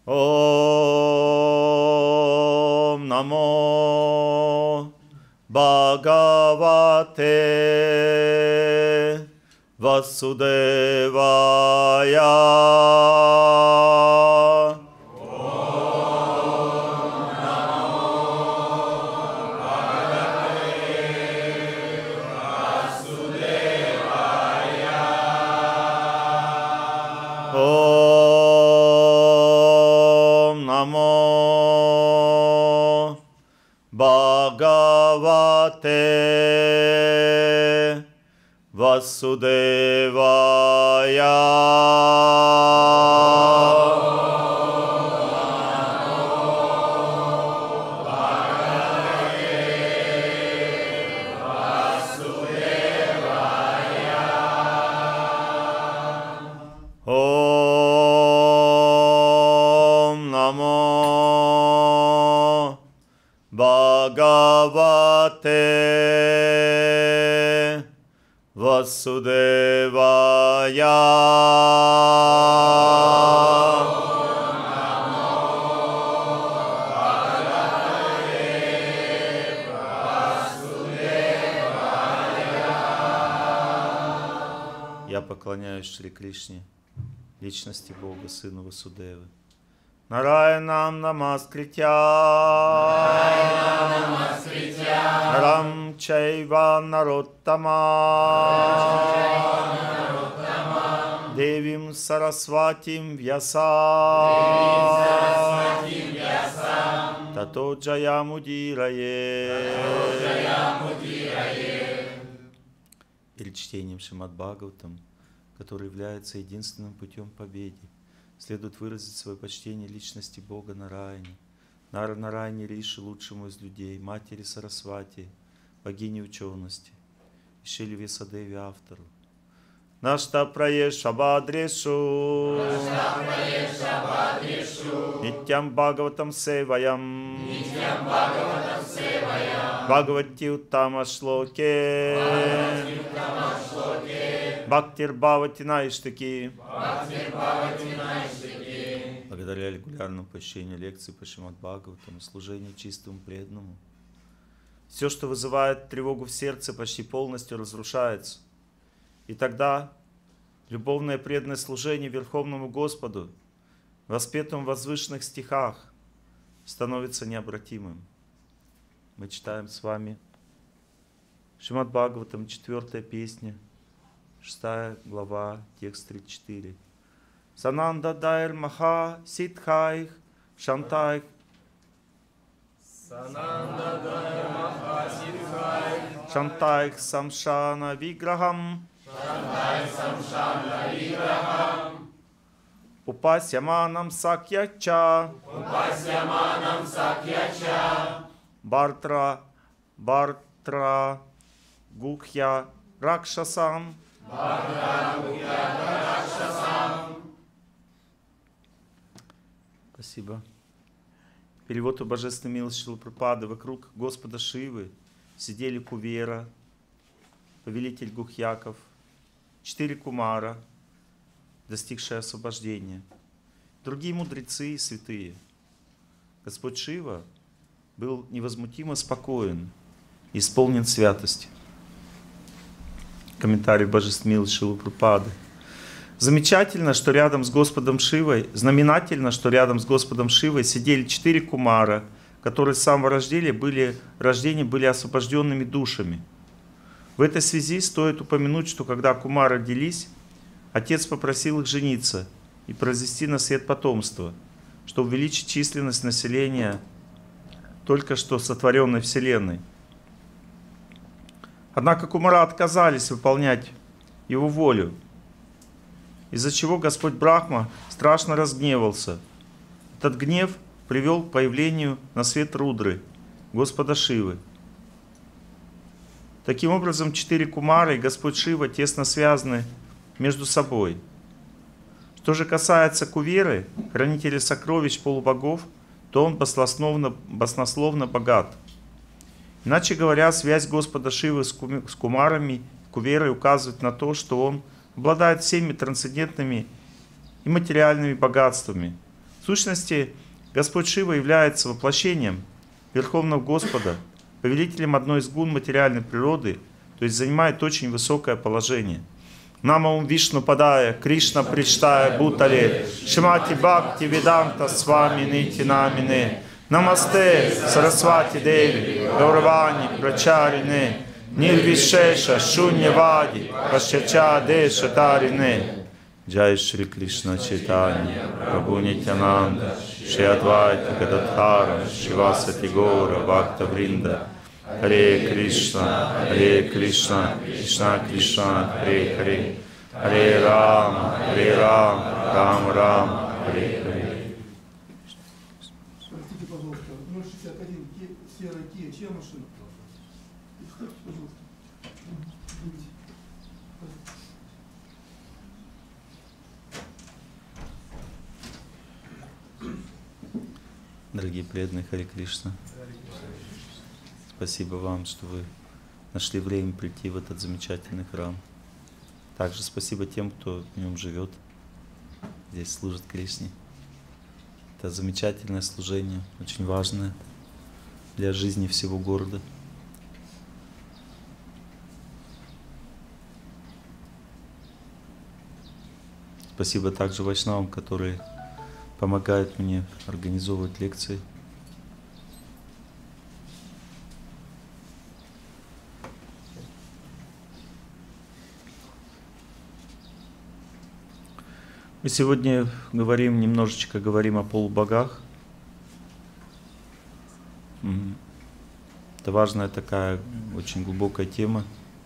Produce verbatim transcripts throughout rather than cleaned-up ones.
Om Namo Bhagavate Vasudevaya. Om Namo Bhagavate Vasudevaya. Bhagavate Vasudevaya. Я поклоняюсь Шри Кришне, личности Бога, Сыну Васудевы. Нараянам намаскритя Нарам чайва нароттама Девим Сарасватим Вьяса Тато Джаямудирае. Перед чтением Шримад Бхагаватам, который является единственным путем к победе, следует выразить свое почтение личности Бога Нараяни, Нара Нараяни Риши, лучшему из людей, матери Сарасвати, богини учености, и Шили Вьясадеви, автору. Нашта праеша бадрешу Нитям Бхагаватам севаям Бхагавати уттама шлоке Бхактир Бхавати Найштаки. Благодаря регулярному посещению лекций по Шримад Бхагаватам и служению чистому преданному, все, что вызывает тревогу в сердце, почти полностью разрушается. И тогда любовное преданное служение Верховному Господу, воспетому в возвышенных стихах, становится необратимым. Мы читаем с вами Шримад Бхагаватам, четвертая песня, шестая глава, текст тридцать четыре. Сананда дайр маха ситхайх шантайх. Сананда дайр маха ситхайх шантайх самшана виграхам. Шантайх самшана виграхам. Упасяманам сакьяча. Упасяманам сакьяча. Бартра бартра гухья ракшасам. Спасибо. Перевод у Божественной милости Шрилы Прабхупады. Вокруг Господа Шивы сидели Кувера, повелитель Гухьяков, четыре кумара, достигшие освобождения, другие мудрецы и святые. Господь Шива был невозмутимо спокоен, исполнен святости. Комментарий Божественной милости Шрилы Прабхупады. Замечательно, что рядом с Господом Шивой, знаменательно, что рядом с Господом Шивой сидели четыре кумара, которые с самого рождения были, рождения были освобожденными душами. В этой связи стоит упомянуть, что когда кумары родились, отец попросил их жениться и произвести на свет потомство, чтобы увеличить численность населения только что сотворенной Вселенной. Однако кумара отказались выполнять его волю, из-за чего Господь Брахма страшно разгневался. Этот гнев привел к появлению на свет Рудры, Господа Шивы. Таким образом, четыре кумары и Господь Шива тесно связаны между собой. Что же касается Куверы, хранителя сокровищ полубогов, то он баснословно, баснословно богат. Иначе говоря, связь Господа Шивы с кумарами, Куверой указывает на то, что он обладает всеми трансцендентными и материальными богатствами, В сущности, Господь Шива является воплощением Верховного Господа, повелителем одной из гун материальной природы, то есть занимает очень высокое положение. Намам Вишну Падая, Кришна Приштая Бутале, Шимати Бхакти Веданта Свами Нити Намине, Намасте Сарасвати Деви, Гауравани Прачарине, Нирвишеша Шуньявади, Пашчача Деша Тарине. Джай Шри Кришна Чайтанья, Прабху Нитянанда, Шри Адвайта Гададхара, Шивасати Гора, Бхакта Вринда. Харе Кришна, Харе Кришна, Кришна Кришна, Харе Харе, Харе Рама, Харе Рама, Рама Рама, Харе Харе. Простите, пожалуйста, ноль шестьдесят один серая Кия, чья машина? Представьте, пожалуйста. Дорогие преданные, Харе Кришна. Спасибо вам, что вы нашли время прийти в этот замечательный храм. Также спасибо тем, кто в нем живет, здесь служит Кришне. Это замечательное служение, очень важное для жизни всего города. Спасибо также вайшнавам, которые помогают мне организовывать лекции. Мы сегодня говорим, немножечко говорим о полубогах. Это важная такая, очень глубокая тема.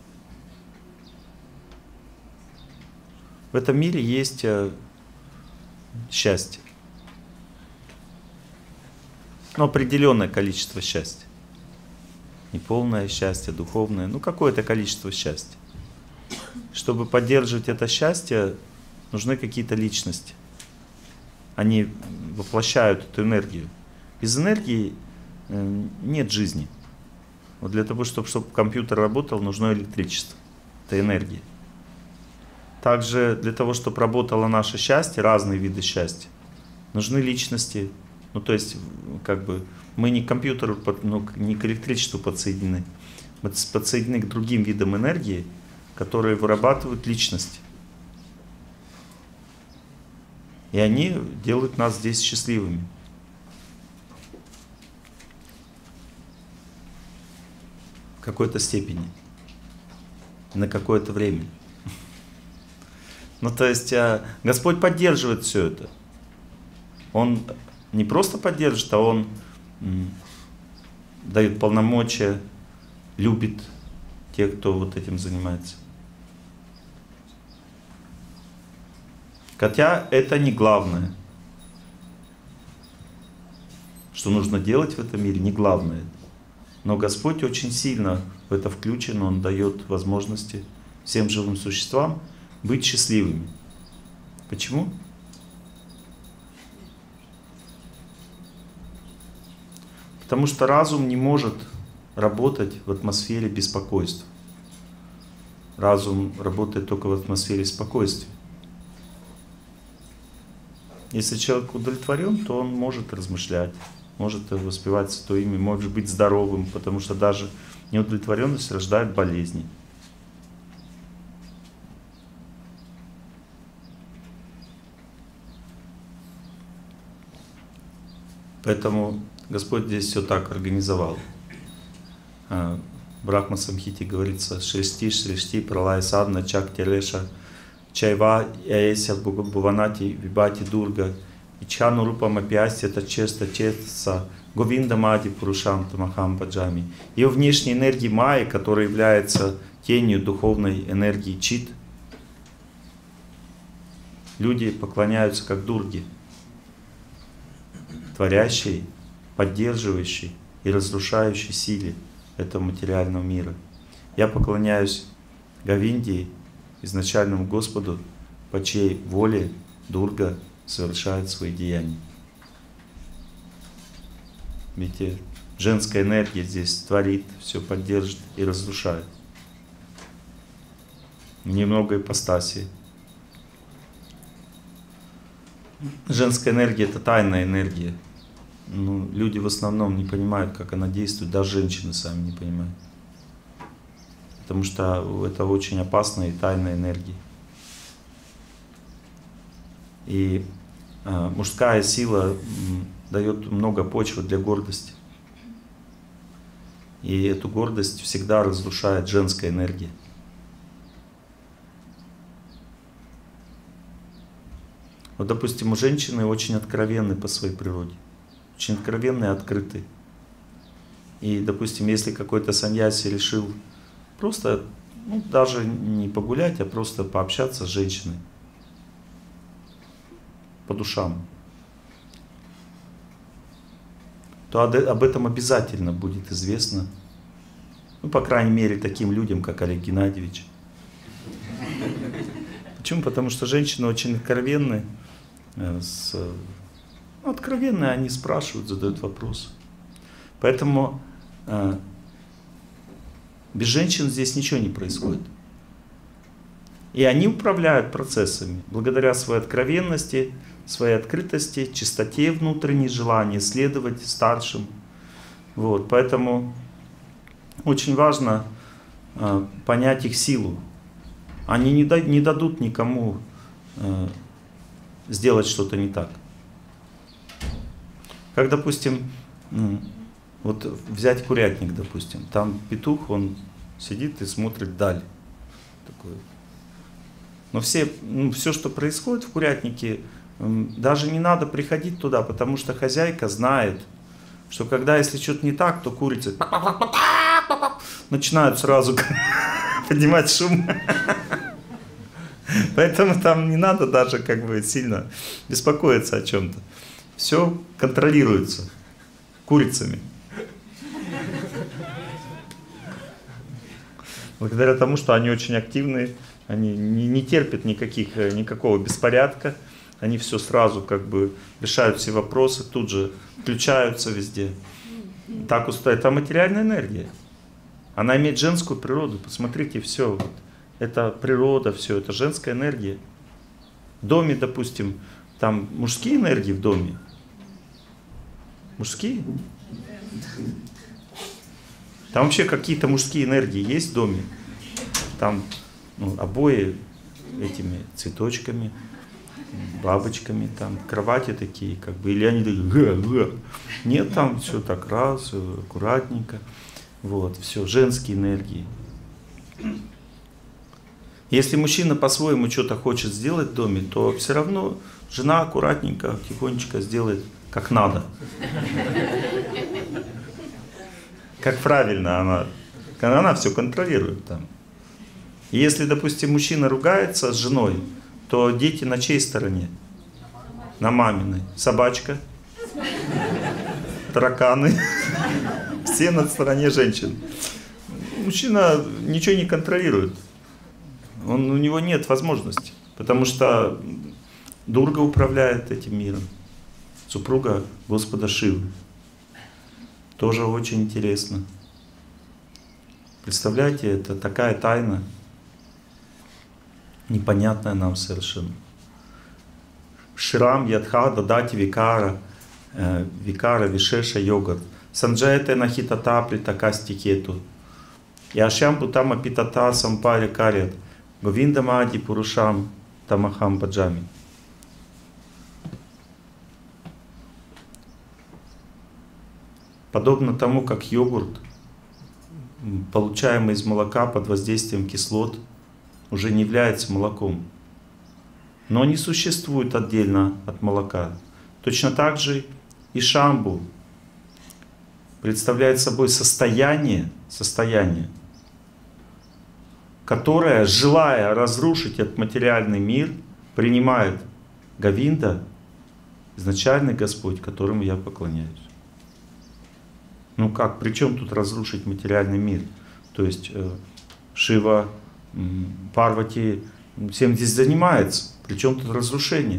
В этом мире есть счастье. Но определенное количество счастья. Не полное счастье, духовное, ну какое-то количество счастья. Чтобы поддерживать это счастье, нужны какие-то личности. Они воплощают эту энергию. Без энергии нет жизни. Вот для того, чтобы, чтобы компьютер работал, нужно электричество. Это энергия. Также для того, чтобы работало наше счастье, разные виды счастья, нужны личности. Ну, то есть, как бы, мы не к компьютеру, ну, не к электричеству подсоединены. Мы подсоединены к другим видам энергии, которые вырабатывают личность. И они делают нас здесь счастливыми. В какой-то степени. На какое-то время. Ну, то есть, Господь поддерживает все это. Он не просто поддерживает, а Он дает полномочия, любит тех, кто вот этим занимается. Хотя это не главное. Что нужно делать в этом мире, не главное. Но Господь очень сильно в это включен, Он дает возможности всем живым существам быть счастливыми. Почему? Потому что разум не может работать в атмосфере беспокойства. Разум работает только в атмосфере спокойствия. Если человек удовлетворен, то он может размышлять, может воспевать Святое Имя, может быть здоровым, потому что даже неудовлетворенность рождает болезни. Поэтому Господь здесь все так организовал. В Брахма Самхите говорится: Шришти, Шришти, Пралай Садна, Чак Телеша, Чайва, Яеся, Буванати, Вибати, Дурга, Ичхану Рупам Апиасти, Тачеста, Чеса, Говинда Мади, Пурушам, Тамахам, Баджами. Ее внешней энергии Майи, которая является тенью духовной энергии Чит, люди поклоняются как Дурге, творящей, поддерживающей и разрушающей силе этого материального мира. Я поклоняюсь Говинде, изначальному Господу, по чьей воле Дурга совершает свои деяния. Ведь женская энергия здесь творит, все поддержит и разрушает. Немного ипостаси. Женская энергия — это тайная энергия. Ну, люди в основном не понимают, как она действует, даже женщины сами не понимают. Потому что это очень опасная и тайная энергия. И э, мужская сила м, дает много почвы для гордости. И эту гордость всегда разрушает женская энергия. Вот, допустим, у женщины очень откровенны по своей природе. Очень откровенные и открытые. И, допустим, если какой-то саньяси решил просто, ну, даже не погулять, а просто пообщаться с женщиной по душам, то об этом обязательно будет известно, ну, по крайней мере, таким людям, как Олег Геннадьевич. Почему? Потому что женщины очень откровенны, с, ну, откровенные, они спрашивают, задают вопросы. Поэтому э, без женщин здесь ничего не происходит. И они управляют процессами благодаря своей откровенности, своей открытости, чистоте внутренней, желанию следовать старшим. Вот, поэтому очень важно э, понять их силу. Они не, да, не дадут никому э, сделать что-то не так. Как, допустим, вот взять курятник, допустим, там петух, он сидит и смотрит вдаль. Такой. Но все, ну, все, что происходит в курятнике, даже не надо приходить туда, потому что хозяйка знает, что когда, если что-то не так, то курицы начинают сразу поднимать шум. Поэтому там не надо даже как бы сильно беспокоиться о чем-то. Все контролируется курицами. Благодаря тому, что они очень активные, они не, не терпят никаких, никакого беспорядка, они все сразу как бы решают все вопросы, тут же включаются везде. Так устроено. Это материальная энергия. Она имеет женскую природу. Посмотрите, все. Вот. Это природа, все. Это женская энергия. В доме, допустим, там мужские энергии в доме. Мужские? Там вообще какие-то мужские энергии есть в доме. Там, ну, обои этими цветочками, бабочками, там кровати такие, как бы, или они такие, га, га. Нет, там все так раз, аккуратненько. Вот, все, женские энергии. Если мужчина по-своему что-то хочет сделать в доме, то все равно жена аккуратненько, тихонечко сделает как надо. Как правильно она. Она все контролирует там. И если, допустим, мужчина ругается с женой, то дети на чьей стороне? На маминой. Собачка, тараканы. Все на стороне женщин. Мужчина ничего не контролирует. Он, у него нет возможности. Потому что Дурга управляет этим миром. Супруга Господа Шивы. Тоже очень интересно. Представляете, это такая тайна, непонятная нам совершенно. Шрам Ядха Дадати Викара, Викара Вишеша Йогат. Санджайте Нахитата Притакастикету. Яшям Путама Питата Сампари Карят. Говиндамади Пурушам Тамахам Баджами. Подобно тому, как йогурт, получаемый из молока под воздействием кислот, уже не является молоком, но не существует отдельно от молока. Точно так же и шамбу представляет собой состояние, состояние, которое, желая разрушить этот материальный мир, принимает Говинда, изначальный Господь, которому я поклоняюсь. Ну как, при чем тут разрушить материальный мир? То есть э, Шива, э, Парвати всем здесь занимается. При чем тут разрушение?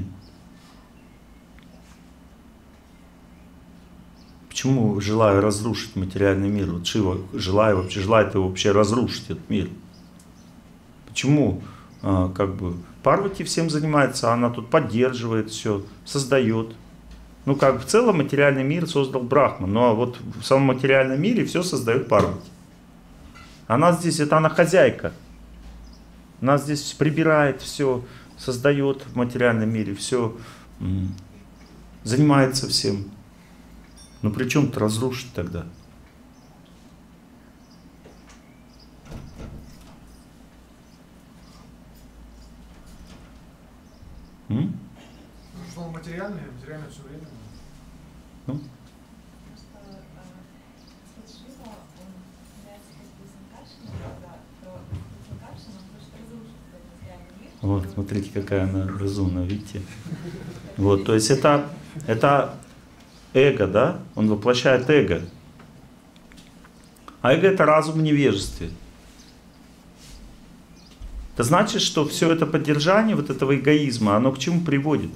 Почему желаю разрушить материальный мир? Вот Шива желаю, вообще, желает его вообще разрушить этот мир. Почему а, как бы Парвати всем занимается, она тут поддерживает все, создает. Ну, как в целом материальный мир создал Брахма, но вот в самом материальном мире все создает Парвати. Она здесь, это она хозяйка. Она здесь прибирает все, создает в материальном мире все, занимается всем. Ну при чем-то разрушить тогда? М? Что он материальный, материальное все время. Ну? Вот, смотрите, какая она разумная, видите? Вот, то есть это, это эго, да? Он воплощает эго. А эго — это разум в невежестве. Это значит, что все это поддержание вот этого эгоизма, оно к чему приводит?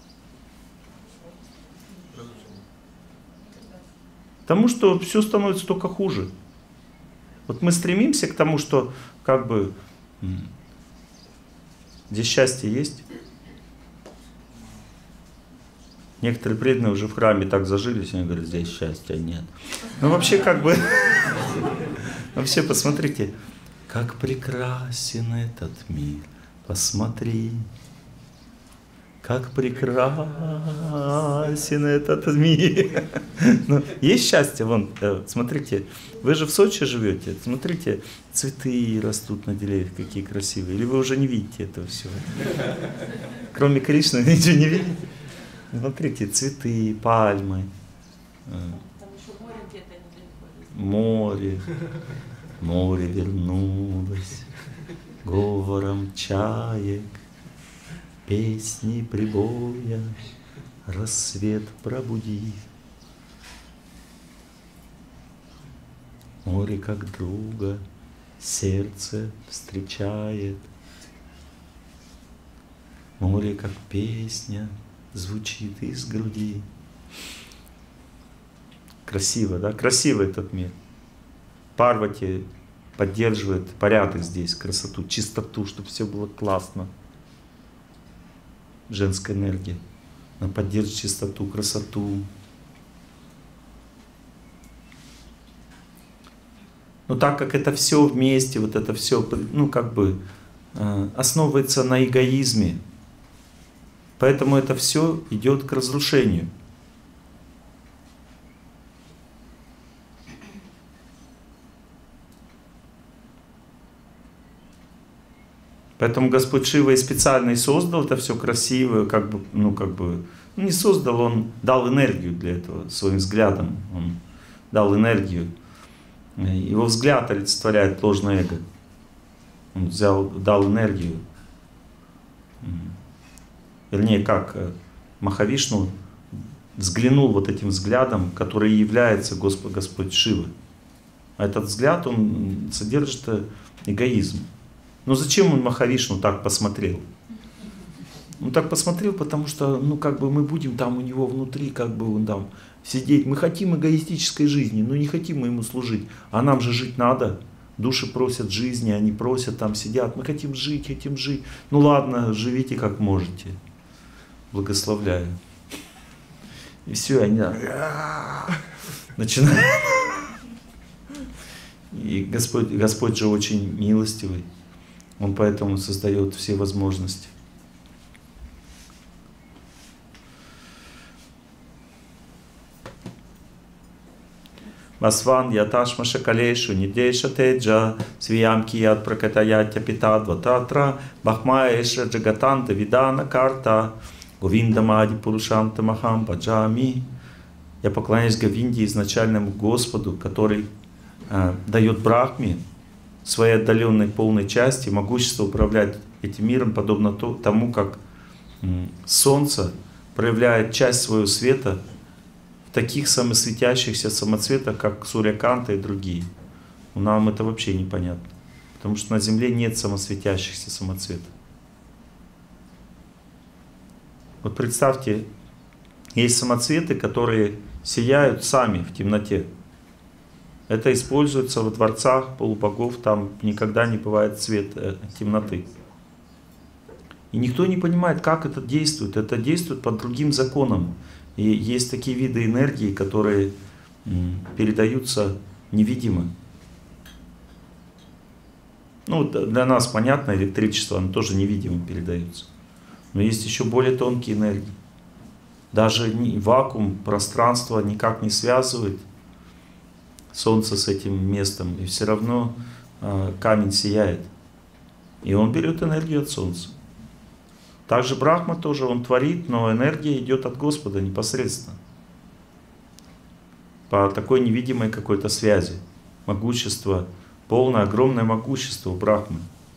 К тому, что все становится только хуже. Вот мы стремимся к тому, что как бы здесь счастье есть. Некоторые преданные уже в храме так зажились, они говорят, здесь счастья нет. Ну вообще как бы, вообще посмотрите, как прекрасен этот мир, посмотри, как прекрасен этот мир. Ну, есть счастье, вон, смотрите, вы же в Сочи живете, смотрите, цветы растут на деревьях, какие красивые, или вы уже не видите этого всего? Кроме Кришны ничего не видите? Смотрите, цветы, пальмы, море, море вернулось говором чаек, песни прибоя, рассвет пробуди. Море как друга сердце встречает, море как песня звучит из груди. Красиво, да? Красивый этот мир. Парвати поддерживает порядок здесь, красоту, чистоту, чтобы все было классно. Женская энергия. Она поддерживает чистоту, красоту. Но так как это все вместе, вот это все, ну как бы э, основывается на эгоизме, поэтому это все идет к разрушению. Поэтому Господь Шива и специально и создал это все красивое, как бы, ну как бы, не создал, Он дал энергию для этого своим взглядом, Он дал энергию. Его взгляд олицетворяет ложное эго. Он взял, дал энергию. Вернее, как Махавишну взглянул вот этим взглядом, который является Господь, Господь Шива. А этот взгляд, он содержит эгоизм. Но зачем он Махавишну так посмотрел? Он так посмотрел, потому что, ну, как бы мы будем там у него внутри, как бы он там сидеть. Мы хотим эгоистической жизни, но не хотим мы ему служить. А нам же жить надо. Души просят жизни, они просят, там сидят. Мы хотим жить, хотим жить. Ну ладно, живите как можете. Благословляю. И все, они начинают. И Господь, Господь же очень милостивый. Он поэтому создает все возможности. Масван яташма шакалешу нидеша теджа свиям кият пракатаятя питадва татра бахмаэша джагатанта видана карта говиндамади пурушанта махам баджами. Я поклоняюсь Говинде, изначальному Господу, который э, дает Брахме своей отдаленной полной части могущество управлять этим миром, подобно тому, как э, солнце проявляет часть своего света в таких самосветящихся самоцветах, как Сурьяканта и другие. Но нам это вообще непонятно, потому что на Земле нет самосветящихся самоцветов. Вот представьте, есть самоцветы, которые сияют сами в темноте. Это используется во дворцах полубогов, там никогда не бывает цвет, э, темноты. И никто не понимает, как это действует. Это действует по другим законам. И есть такие виды энергии, которые передаются невидимо. Ну, для нас понятно, электричество, оно тоже невидимо передается. Но есть еще более тонкие энергии. Даже вакуум, пространство никак не связывает Солнце с этим местом. И все равно э, камень сияет. И он берет энергию от Солнца. Также Брахма тоже, он творит, но энергия идет от Господа непосредственно. По такой невидимой какой-то связи. Могущество, полное, огромное могущество у Брахмы.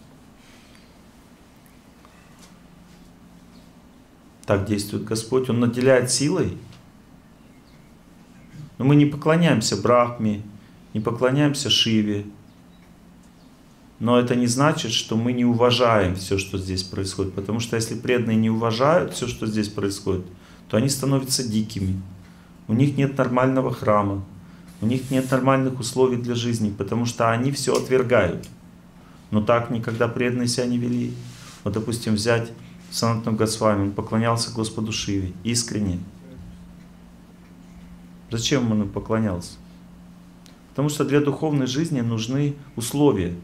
Так действует Господь. Он наделяет силой. Но мы не поклоняемся Брахме, не поклоняемся Шиве. Но это не значит, что мы не уважаем все, что здесь происходит. Потому что если преданные не уважают все, что здесь происходит, то они становятся дикими. У них нет нормального храма, у них нет нормальных условий для жизни, потому что они все отвергают. Но так никогда преданные себя не вели. Вот, допустим, взять Санатану Госвами, он поклонялся Господу Шиве искренне. Зачем он поклонялся? Потому что для духовной жизни нужны условия.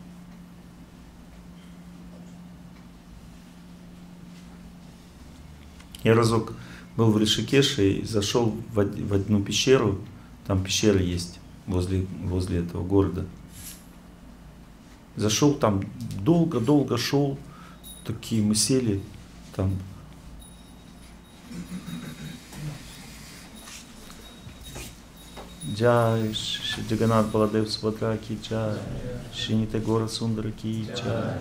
Я разок был в Ришикеше и зашел в одну пещеру, там пещера есть возле, возле этого города. Зашел там, долго-долго шел, такие мы сели, там Джай, Джаганат Баладев Субхадра ки джай, Шините Гора Сундара ки джай.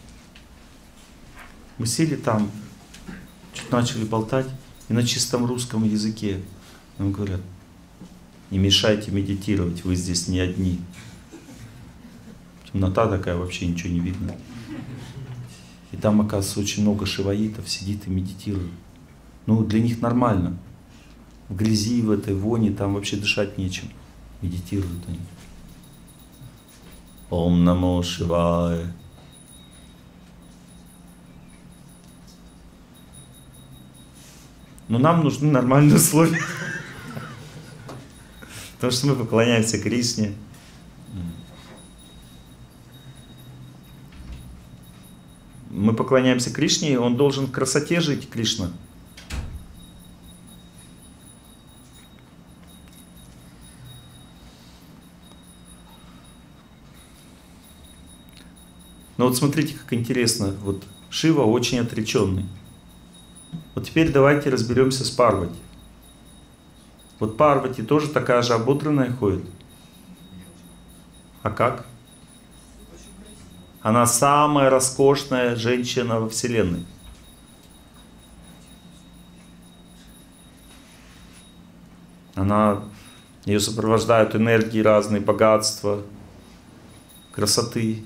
Мы сели там, чуть начали болтать, и на чистом русском языке нам говорят: не мешайте медитировать, вы здесь не одни. Темнота такая, вообще ничего не видно. И там, оказывается, очень много шиваитов сидит и медитирует. Ну, для них нормально. В грязи, в этой воне, там вообще дышать нечем. Медитируют они. Ом намо Шивая. Но нам нужны нормальные условия. Потому что мы поклоняемся Кришне. Мы поклоняемся Кришне, и он должен в красоте жить, Кришна. Но вот смотрите, как интересно. Вот Шива очень отреченный. Вот теперь давайте разберемся с Парвати. Вот Парвати тоже такая же ободранная ходит. А как? Она самая роскошная женщина во Вселенной. Она, ее сопровождают энергии разные, богатства, красоты,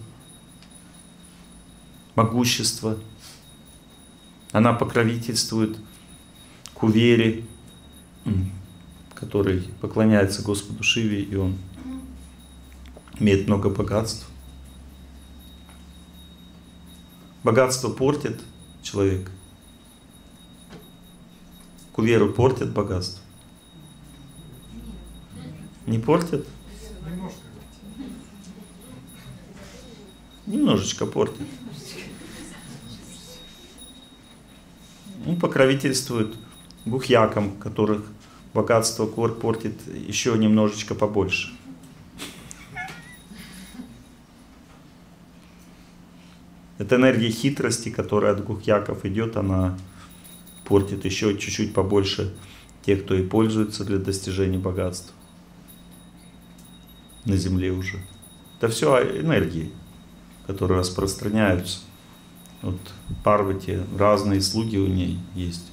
могущество. Она покровительствует Кувере, который поклоняется Господу Шиве, и он имеет много богатств. Богатство портит человека. Куверу портит богатство. Не портит? Немножко. Немножечко портит. Он покровительствует гухьякам, которых богатство портит еще немножечко побольше. Эта энергия хитрости, которая от гухьяков идет, она портит еще чуть-чуть побольше тех, кто и пользуется для достижения богатства на земле уже. Это все энергии, которые распространяются. Вот Парвати, разные слуги у ней есть.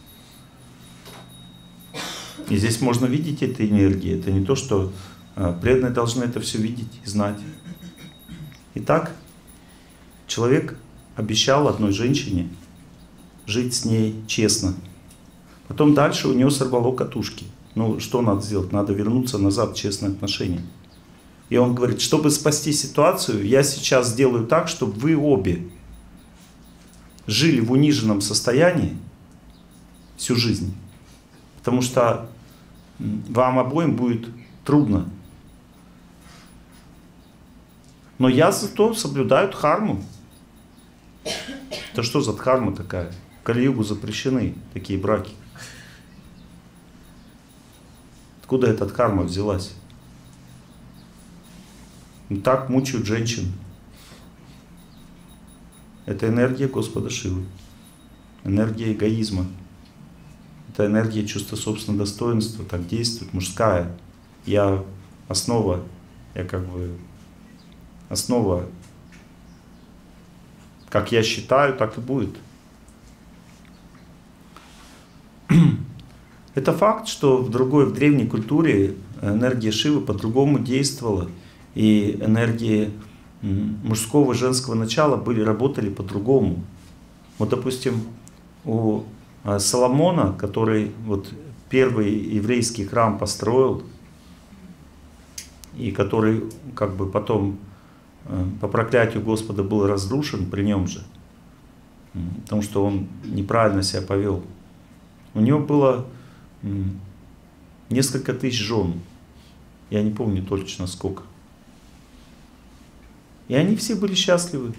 И здесь можно видеть эти энергии. Это не то, что преданные должны это все видеть и знать. Итак, человек обещал одной женщине жить с ней честно. Потом дальше у него сорвало катушки. Ну, что надо сделать? Надо вернуться назад в честные отношения. И он говорит, чтобы спасти ситуацию, я сейчас сделаю так, чтобы вы обе жили в униженном состоянии всю жизнь, потому что вам обоим будет трудно. Но я зато соблюдаю дхарму. Это что за дхарма такая? В Кали-югу запрещены такие браки. Откуда эта дхарма взялась? И так мучают женщин. Это энергия Господа Шивы. Энергия эгоизма. Это энергия чувства собственного достоинства. Так действует мужская. Я основа, я как бы основа, как я считаю, так и будет. Это факт, что в другой, в древней культуре энергия Шивы по-другому действовала. И энергии мужского и женского начала были, работали по-другому. Вот, допустим, у Соломона, который вот первый еврейский храм построил, и который как бы потом по проклятию Господа был разрушен при нем же, потому что он неправильно себя повел. У него было несколько тысяч жен, я не помню точно сколько. И они все были счастливы.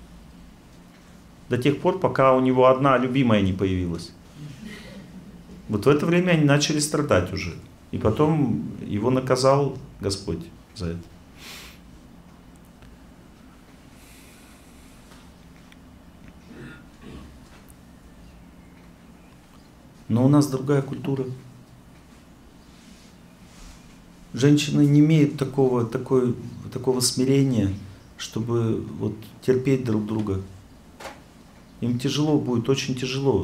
До тех пор, пока у него одна любимая не появилась. Вот в это время они начали страдать уже. И потом его наказал Господь за это. Но у нас другая культура. Женщины не имеют такого, такой, такого смирения, чтобы вот терпеть друг друга. Им тяжело будет, очень тяжело.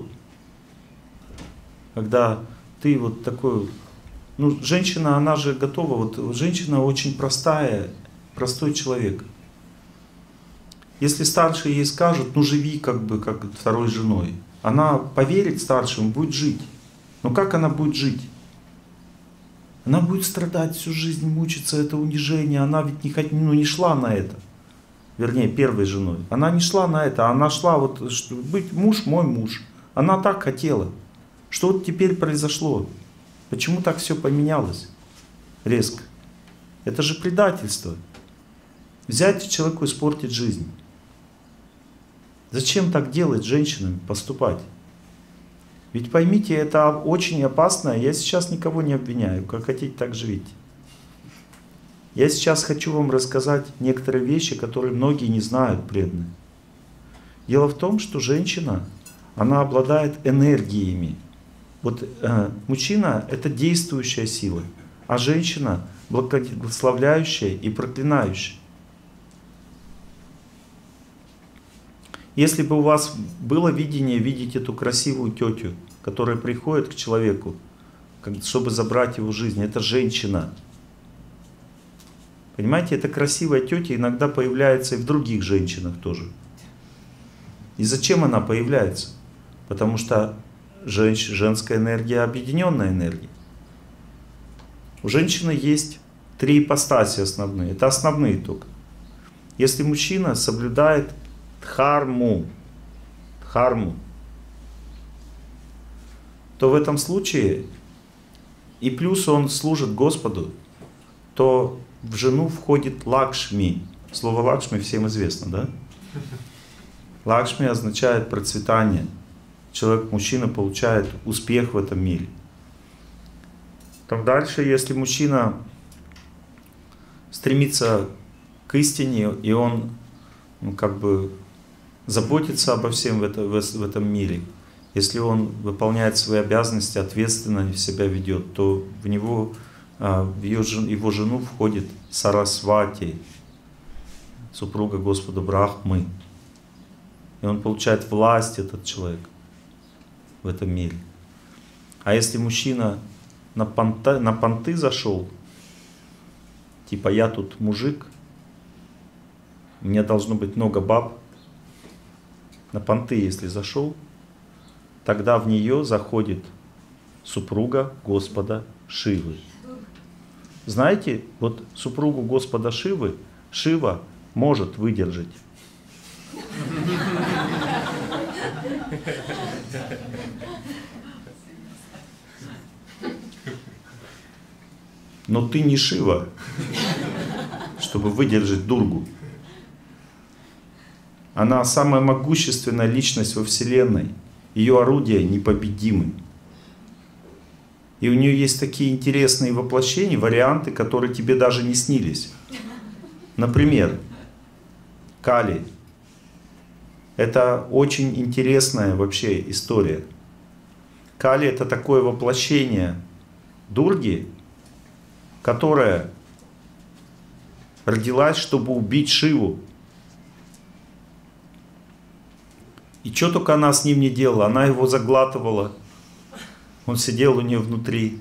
Когда ты вот такой... Ну, женщина, она же готова, вот женщина очень простая, простой человек. Если старшие ей скажут, ну живи как бы, как второй женой, она поверит старшим, будет жить. Но как она будет жить? Она будет страдать всю жизнь, мучиться, это унижение. Она ведь не, ну, не шла на это. Вернее, первой женой. Она не шла на это, она шла вот, что, быть муж мой муж. Она так хотела. Что вот теперь произошло? Почему так все поменялось резко? Это же предательство. Взять человеку и испортить жизнь. Зачем так делать с женщинами, поступать? Ведь поймите, это очень опасно. Я сейчас никого не обвиняю. Как хотите, так живите. Я сейчас хочу вам рассказать некоторые вещи, которые многие не знают, преданные. Дело в том, что женщина, она обладает энергиями. Вот э, мужчина — это действующая сила, а женщина — благословляющая и проклинающая. Если бы у вас было видение видеть эту красивую тетю, которая приходит к человеку, чтобы забрать его жизнь, это женщина. Понимаете, эта красивая тетя иногда появляется и в других женщинах тоже. И зачем она появляется? Потому что женщ, женская энергия — объединенная энергия. У женщины есть три ипостаси основные. Это основные только. Если мужчина соблюдает дхарму, дхарму, то в этом случае, и плюс он служит Господу, то в жену входит Лакшми. Слово Лакшми всем известно, да? Лакшми означает процветание. Человек, мужчина, получает успех в этом мире. Там дальше, если мужчина стремится к истине, и он, ну, как бы заботится обо всем в, это, в, в этом мире, если он выполняет свои обязанности, ответственно себя ведет, то в него, в ее, его жену входит Сарасвати, супруга Господа Брахмы. И он получает власть, этот человек, в этом мире. А если мужчина на понты, на понты зашел, типа я тут мужик, у меня должно быть много баб, на понты если зашел, тогда в нее заходит супруга Господа Шивы. Знаете, вот супругу Господа Шивы Шива может выдержать. Но ты не Шива, чтобы выдержать Дургу. Она самая могущественная личность во Вселенной. Ее орудия непобедимы. И у нее есть такие интересные воплощения, варианты, которые тебе даже не снились. Например, Кали. Это очень интересная вообще история. Кали — это такое воплощение Дурги, которая родилась, чтобы убить Шиву. И что только она с ним не делала. Она его заглатывала. Он сидел у нее внутри.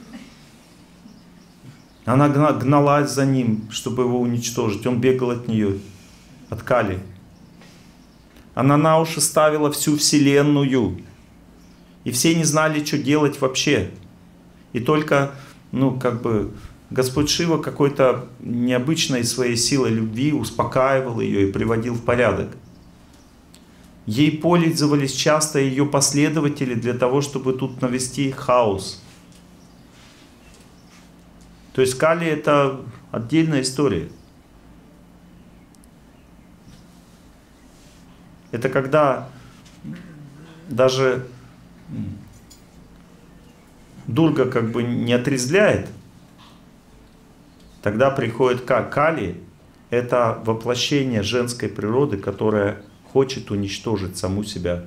Она гналась за ним, чтобы его уничтожить. Он бегал от нее, от Кали. Она на уши ставила всю Вселенную. И все не знали, что делать вообще. И только, ну, как бы, Господь Шива какой-то необычной своей силой любви успокаивал ее и приводил в порядок. Ей пользовались часто ее последователи для того, чтобы тут навести хаос. То есть Кали — это отдельная история. Это когда даже Дурга как бы не отрезвляет, тогда приходит как Кали. Это воплощение женской природы, которая хочет уничтожить саму себя.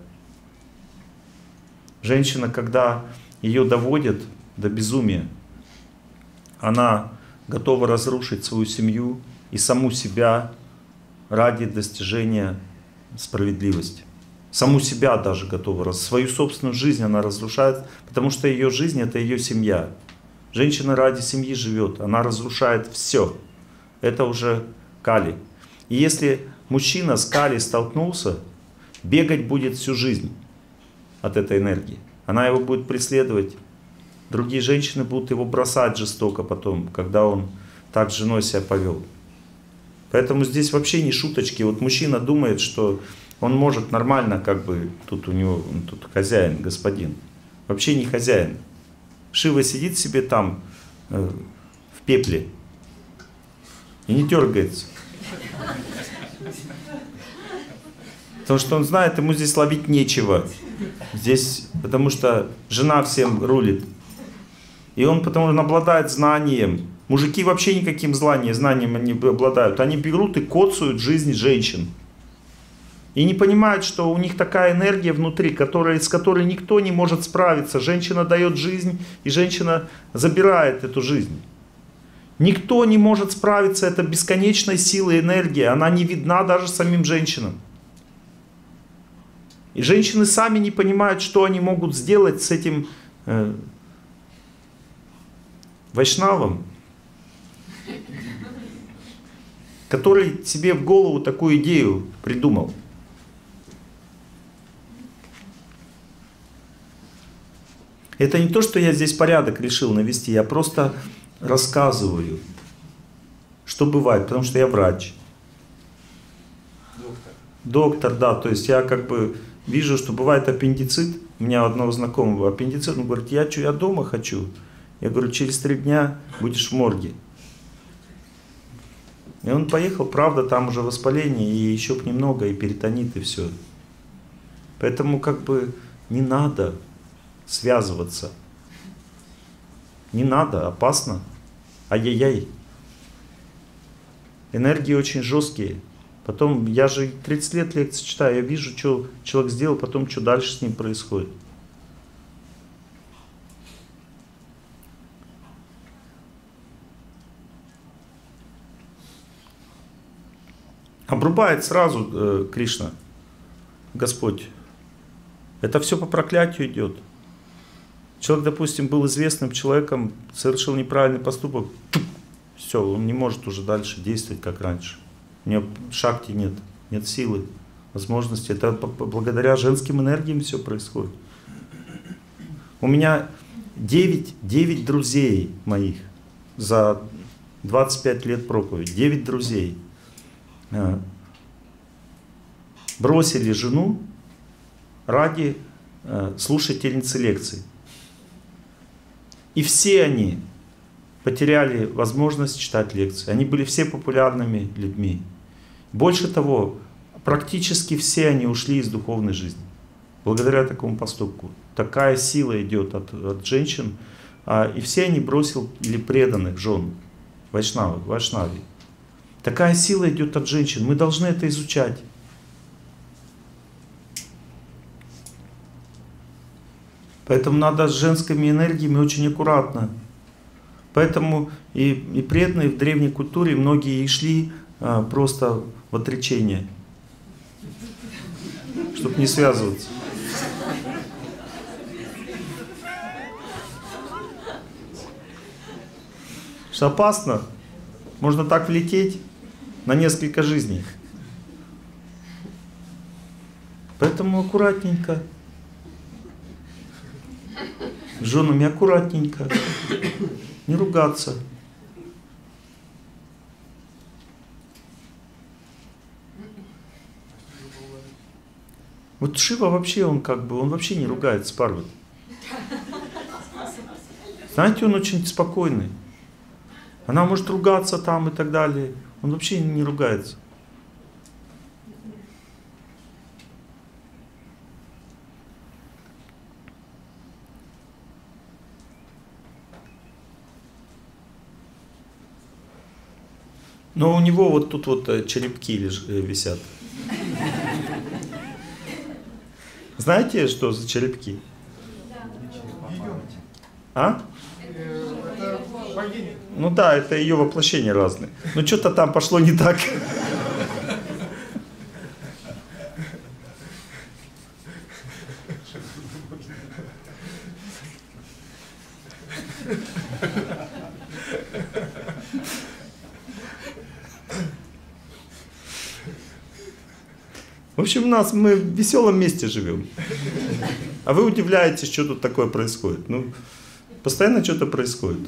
Женщина, когда ее доводят до безумия, она готова разрушить свою семью и саму себя ради достижения справедливости. Саму себя даже готова, свою собственную жизнь она разрушает, потому что ее жизнь — это ее семья. Женщина ради семьи живет, она разрушает все. Это уже Кали. И если мужчина с Кали столкнулся, бегать будет всю жизнь от этой энергии. Она его будет преследовать. Другие женщины будут его бросать жестоко потом, когда он так с женой себя повел. Поэтому здесь вообще не шуточки. Вот мужчина думает, что он может нормально, как бы, тут у него, он тут хозяин, господин. Вообще не хозяин. Шива сидит себе там, э, в пепле, и не дергается. Потому что он знает, ему здесь ловить нечего. Здесь, потому что жена всем рулит. И он потому что он обладает знанием. Мужики вообще никаким знанием, знанием не обладают. Они берут и коцают жизнь женщин. И не понимают, что у них такая энергия внутри, которая, с которой никто не может справиться. Женщина дает жизнь, и женщина забирает эту жизнь. Никто не может справиться, это бесконечная сила и энергия. Она не видна даже самим женщинам. И женщины сами не понимают, что они могут сделать с этим э, вайшнавом, который себе в голову такую идею придумал. Это не то, что я здесь порядок решил навести, я просто рассказываю, что бывает, потому что я врач. Доктор. Доктор, да, то есть я как бы вижу, что бывает аппендицит. У меня у одного знакомого аппендицит, он говорит, я что, я дома хочу. Я говорю, через три дня будешь в морге. И он поехал, правда, там уже воспаление, и еще немного, и перитонит, и все. Поэтому как бы не надо связываться. Не надо, опасно. Ай-яй-яй. Энергии очень жесткие. Потом, я же тридцать лет лекции читаю, я вижу, что человек сделал, потом, что дальше с ним происходит. Обрубает сразу э, Кришна, Господь. Это все по проклятию идет. Человек, допустим, был известным человеком, совершил неправильный поступок, все, он не может уже дальше действовать, как раньше. У него шакти нет, нет силы, возможности. Это благодаря женским энергиям все происходит. У меня девять, девять друзей моих за двадцать пять лет проповедь. девять друзей бросили жену, ради э, слушательницы лекций. И все они потеряли возможность читать лекции. Они были все популярными людьми. Больше того, практически все они ушли из духовной жизни. Благодаря такому поступку. Такая сила идет от, от женщин. А, и все они бросили преданных жен. Вайшнавы, вайшнави. Такая сила идет от женщин. Мы должны это изучать. Поэтому надо с женскими энергиями очень аккуратно. Поэтому и, и преданные в древней культуре многие и шли а, просто в отречение, чтобы не связываться. Что опасно. Можно так влететь на несколько жизней. Поэтому аккуратненько. С женами аккуратненько. Не ругаться. Вот Шива вообще, он как бы, он вообще не ругается с Парвати. Знаете, он очень спокойный. Она может ругаться там и так далее. Он вообще не ругается. Но у него вот тут вот черепки леж, висят. Знаете, что за черепки? А? Это богиня. Ну да, это ее воплощения разные. Но что-то там пошло не так. В общем, у нас мы в веселом месте живем. А вы удивляетесь, что тут такое происходит. Ну, постоянно что-то происходит.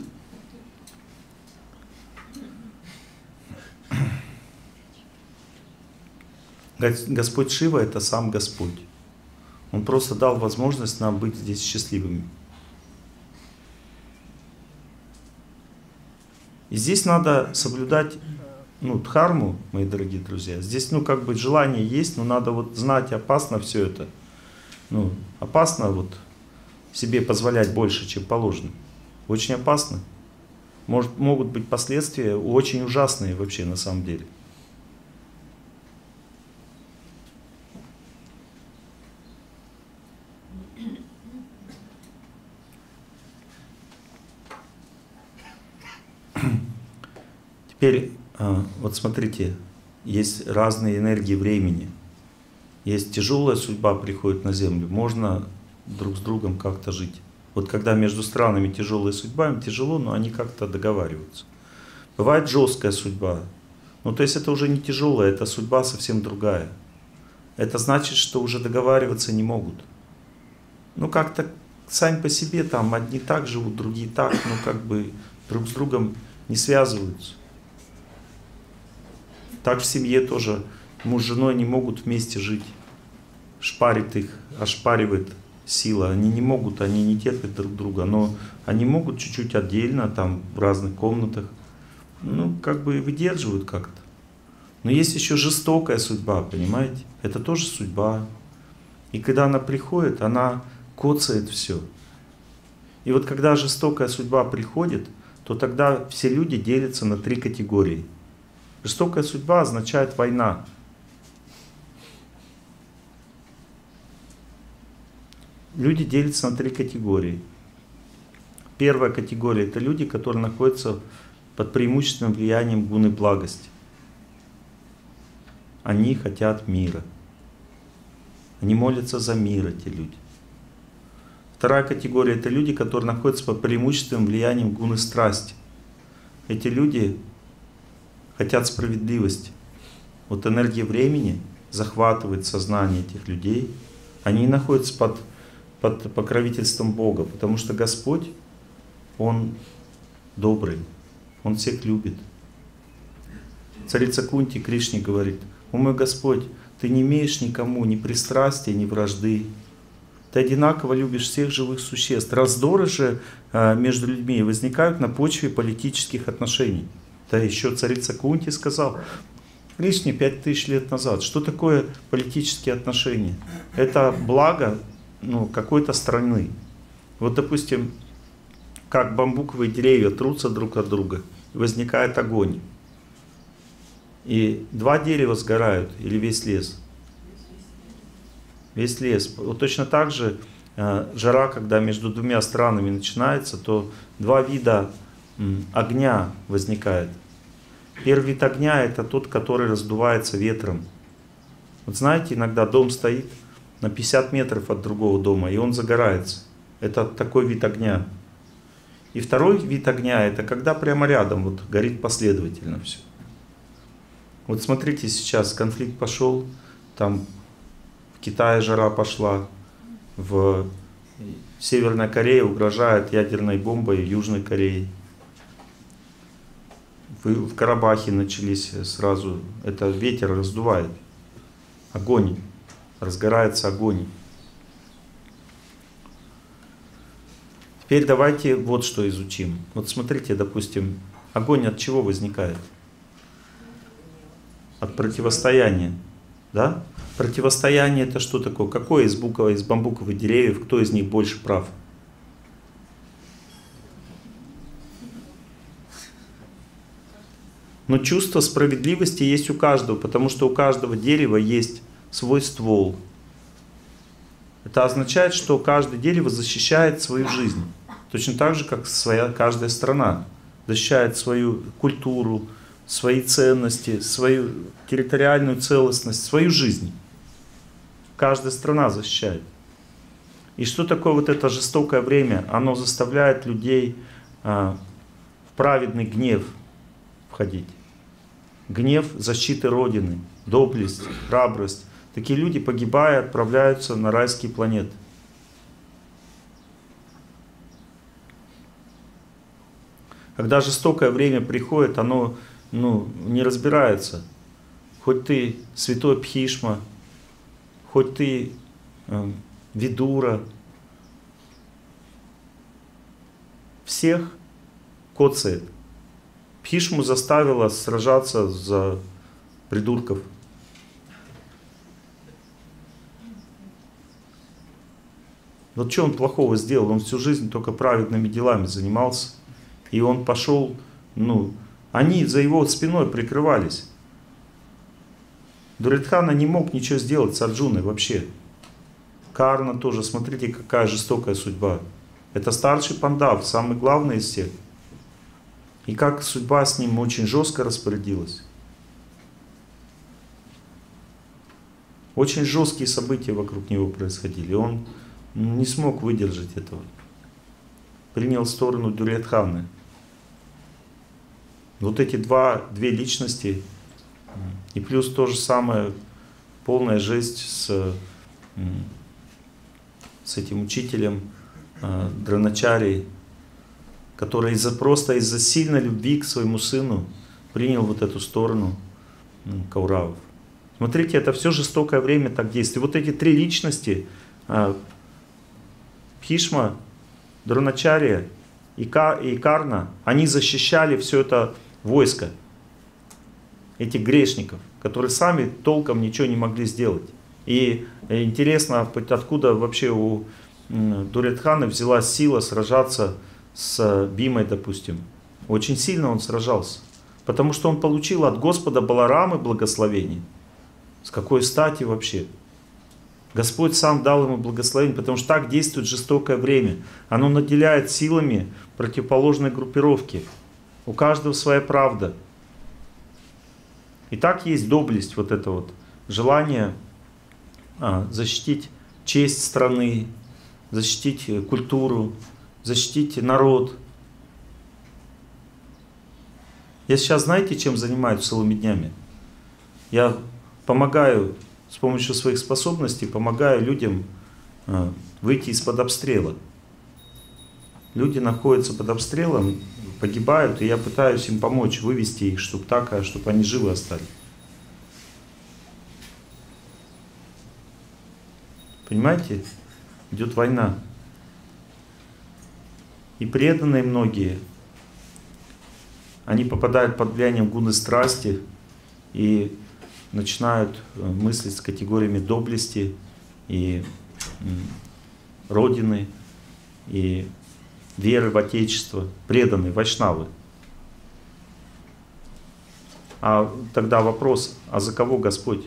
Господь Шива — это сам Господь. Он просто дал возможность нам быть здесь счастливыми. И здесь надо соблюдать, ну, дхарму, мои дорогие друзья. Здесь, ну, как бы желание есть, но надо вот знать, опасно все это. Ну, опасно вот себе позволять больше, чем положено. Очень опасно. Может, могут быть последствия очень ужасные вообще на самом деле. Теперь, вот смотрите, есть разные энергии времени. Есть тяжелая судьба приходит на Землю, можно друг с другом как-то жить. Вот когда между странами тяжелая судьба, им тяжело, но они как-то договариваются. Бывает жесткая судьба. Ну, то есть это уже не тяжелая, это судьба совсем другая. Это значит, что уже договариваться не могут. Ну, как-то сами по себе там одни так живут, другие так, но как бы друг с другом не связываются. Так в семье тоже муж с женой не могут вместе жить. Шпарит их, ошпаривает сила. Они не могут, они не терпят друг друга. Но они могут чуть-чуть отдельно, там, в разных комнатах. Ну, как бы выдерживают как-то. Но есть еще жестокая судьба, понимаете? Это тоже судьба. И когда она приходит, она коцает все. И вот когда жестокая судьба приходит, то тогда все люди делятся на три категории. Жестокая судьба означает война. Люди делятся на три категории. Первая категория — это люди, которые находятся под преимущественным влиянием гуны благости. Они хотят мира. Они молятся за мир, эти люди. Вторая категория — это люди, которые находятся под преимущественным влиянием гуны страсти. Эти люди хотят справедливости. Вот энергия времени захватывает сознание этих людей. Они находятся под, под покровительством Бога, потому что Господь, Он добрый, Он всех любит. Царица Кунти Кришне говорит: «О мой Господь, Ты не имеешь никому ни пристрастия, ни вражды. Ты одинаково любишь всех живых существ. Раздоры же между людьми возникают на почве политических отношений. Да еще царица Кунти сказал лишние пять тысяч лет назад. Что такое политические отношения? Это благо ну, какой-то страны. Вот, допустим, как бамбуковые деревья трутся друг от друга, возникает огонь. И два дерева сгорают, или весь лес? Весь лес. Вот точно так же э, жара, когда между двумя странами начинается, то два вида м, огня возникает. Первый вид огня — это тот, который раздувается ветром. Вот знаете, иногда дом стоит на пятьдесят метров от другого дома, и он загорается. Это такой вид огня. И второй вид огня — это когда прямо рядом вот горит последовательно все. Вот смотрите, сейчас конфликт пошел, там в Китае жара пошла, в Северной Корее угрожает ядерной бомбой Южной Корее. В Карабахе начались сразу, это ветер раздувает, огонь, разгорается огонь. Теперь давайте вот что изучим. Вот смотрите, допустим, огонь от чего возникает? От противостояния. Да? Противостояние — это что такое? Какое из букв, из бамбуковых деревьев, кто из них больше прав? Но чувство справедливости есть у каждого, потому что у каждого дерева есть свой ствол. Это означает, что каждое дерево защищает свою жизнь. Точно так же, как своя, каждая страна защищает свою культуру, свои ценности, свою территориальную целостность, свою жизнь. Каждая страна защищает. И что такое вот это жестокое время? Оно заставляет людей а, в праведный гнев входить. Гнев защиты Родины, доблесть, храбрость. Такие люди, погибая, отправляются на райские планеты. Когда жестокое время приходит, оно ну, не разбирается. Хоть ты святой Пхишма, хоть ты э, Видура, всех коцает. Пхишму заставила сражаться за придурков. Вот что он плохого сделал? Он всю жизнь только праведными делами занимался. И он пошел, ну, они за его спиной прикрывались. Дуридхана не мог ничего сделать с Арджуной вообще. Карна тоже, смотрите, какая жестокая судьба. Это старший пандав, самый главный из всех. И как судьба с ним очень жестко распорядилась. Очень жесткие события вокруг него происходили. Он не смог выдержать этого. Принял сторону Дурьодханы. Вот эти два, две личности. И плюс то же самое, полная жесть с, с этим учителем Дроначари, который из-за, просто из-за сильной любви к своему сыну принял вот эту сторону ну, Кауравов. Смотрите, это все жестокое время так действует. Вот эти три личности, Бхишма, Дроначарья и Карна, они защищали все это войско этих грешников, которые сами толком ничего не могли сделать. И интересно, откуда вообще у Дурьодханы взялась сила сражаться с Бимой, допустим. Очень сильно он сражался. Потому что он получил от Господа Баларамы благословение. С какой стати вообще? Господь сам дал ему благословение, потому что так действует жестокое время. Оно наделяет силами противоположной группировки. У каждого своя правда. И так есть доблесть, вот это вот желание а, защитить честь страны, защитить культуру, защитить народ. Я сейчас, знаете, чем занимаюсь целыми днями? Я помогаю с помощью своих способностей, помогаю людям а, выйти из-под обстрела. Люди находятся под обстрелом, погибают, и я пытаюсь им помочь, вывести их, чтобы так, чтобы они живы остались. Понимаете? Идет война. И преданные многие, они попадают под влиянием гуны страсти и начинают мыслить с категориями доблести и Родины, и веры в Отечество, преданные, вайшнавы. А тогда вопрос, а за кого Господь?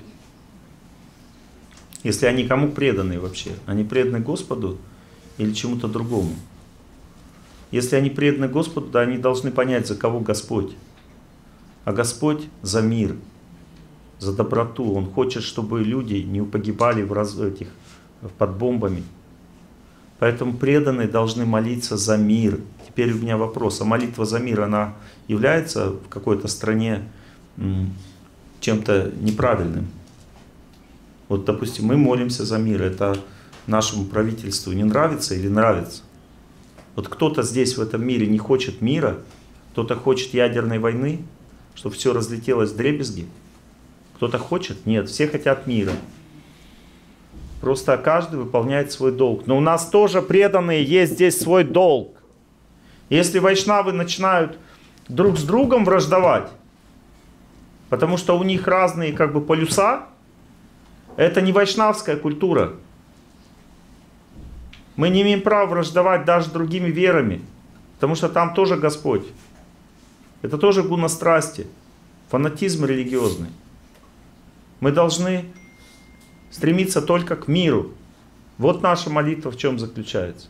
Если они кому преданы вообще? Они преданы Господу или чему-то другому? Если они преданы Господу, то они должны понять, за кого Господь. А Господь за мир, за доброту. Он хочет, чтобы люди не погибали в раз... этих, под бомбами. Поэтому преданные должны молиться за мир. Теперь у меня вопрос, а молитва за мир, она является в какой-то стране чем-то неправильным? Вот, допустим, мы молимся за мир, это нашему правительству не нравится или нравится? Вот кто-то здесь в этом мире не хочет мира, кто-то хочет ядерной войны, чтобы все разлетелось в дребезги. Кто-то хочет? Нет, все хотят мира. Просто каждый выполняет свой долг. Но у нас тоже преданные есть здесь свой долг. Если вайшнавы начинают друг с другом враждовать, потому что у них разные как бы полюса, это не вайшнавская культура. Мы не имеем права враждовать даже другими верами, потому что там тоже Господь. Это тоже гуна страсти, фанатизм религиозный. Мы должны стремиться только к миру. Вот наша молитва в чем заключается.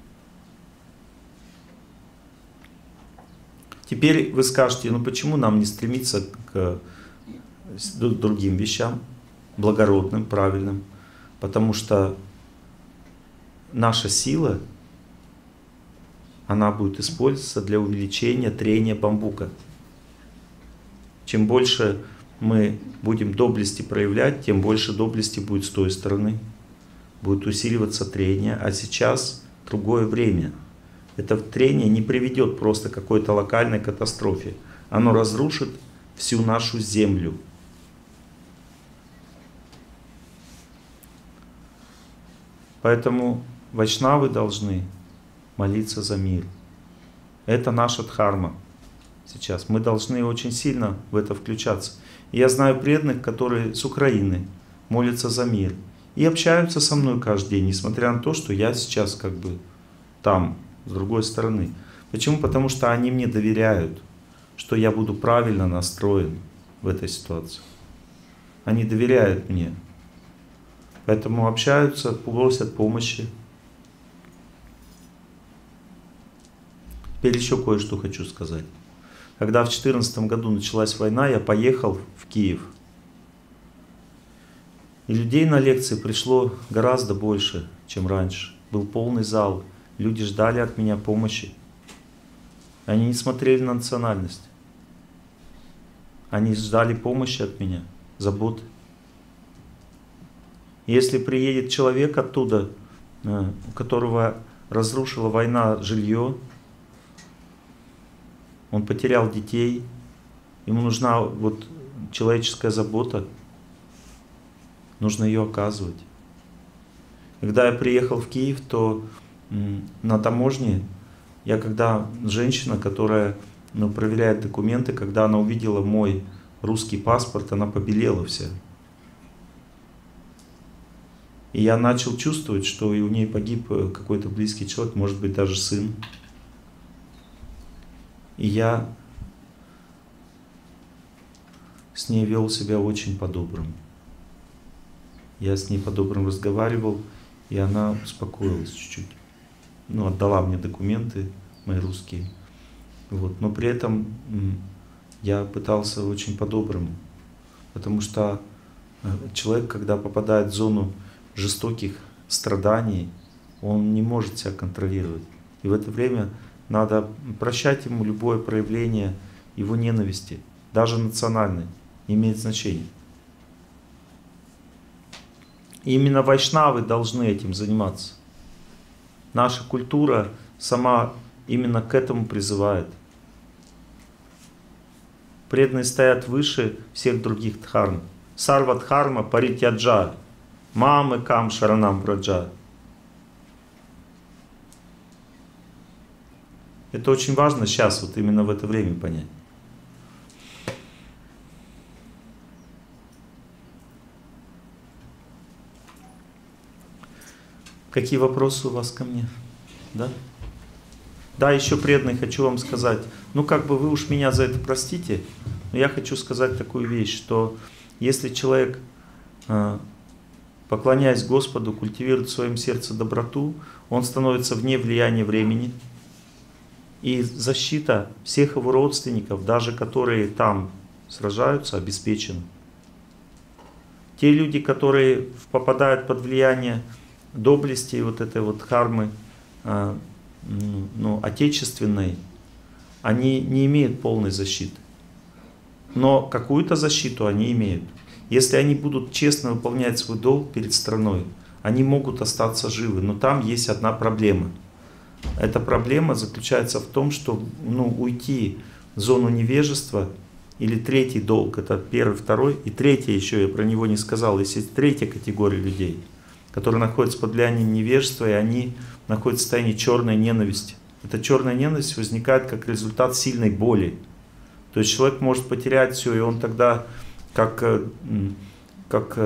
Теперь вы скажете, ну почему нам не стремиться к другим вещам, благородным, правильным? Потому что наша сила, она будет использоваться для увеличения трения бамбука. Чем больше мы будем доблести проявлять, тем больше доблести будет с той стороны. Будет усиливаться трение. А сейчас другое время. Это трение не приведет просто к какой-то локальной катастрофе. Оно разрушит всю нашу землю. Поэтому вайшнавы должны молиться за мир. Это наша дхарма сейчас. Мы должны очень сильно в это включаться. И я знаю преданных, которые с Украины молятся за мир. И общаются со мной каждый день, несмотря на то, что я сейчас как бы там, с другой стороны. Почему? Потому что они мне доверяют, что я буду правильно настроен в этой ситуации. Они доверяют мне. Поэтому общаются, просят помощи. Теперь еще кое-что хочу сказать. Когда в две тысячи четырнадцатом году началась война, я поехал в Киев. И людей на лекции пришло гораздо больше, чем раньше. Был полный зал. Люди ждали от меня помощи. Они не смотрели на национальность. Они ждали помощи от меня, заботы. Если приедет человек оттуда, у которого разрушила война жилье, он потерял детей, ему нужна вот человеческая забота, нужно ее оказывать. Когда я приехал в Киев, то на таможне, я когда женщина, которая ну, проверяет документы, когда она увидела мой русский паспорт, она побелела вся. И я начал чувствовать, что и у нее погиб какой-то близкий человек, может быть даже сын. И я с ней вел себя очень по-доброму. Я с ней по-доброму разговаривал, и она успокоилась чуть-чуть. Ну, отдала мне документы мои русские. Вот. Но при этом я пытался очень по-доброму. Потому что человек, когда попадает в зону жестоких страданий, он не может себя контролировать. И в это время надо прощать ему любое проявление его ненависти, даже национальной, не имеет значения. И именно вайшнавы должны этим заниматься. Наша культура сама именно к этому призывает. Преданные стоят выше всех других дхарм. Сарва дхарма паритяджа, мамы кам шаранам браджа. Это очень важно сейчас, вот именно в это время понять. Какие вопросы у вас ко мне? Да? Да, еще преданный, хочу вам сказать. Ну, как бы вы уж меня за это простите, но я хочу сказать такую вещь, что если человек, поклоняясь Господу, культивирует в своем сердце доброту, он становится вне влияния времени. И защита всех его родственников, даже которые там сражаются, обеспечена. Те люди, которые попадают под влияние доблести, вот этой вот кармы, ну, отечественной, они не имеют полной защиты. Но какую-то защиту они имеют. Если они будут честно выполнять свой долг перед страной, они могут остаться живы. Но там есть одна проблема. Эта проблема заключается в том, что ну, уйти в зону невежества, или третий долг, это первый, второй, и третий еще, я про него не сказал, есть третья категория людей, которые находятся под влиянием невежества, и они находятся в состоянии черной ненависти. Эта черная ненависть возникает как результат сильной боли. То есть человек может потерять все, и он тогда, как, как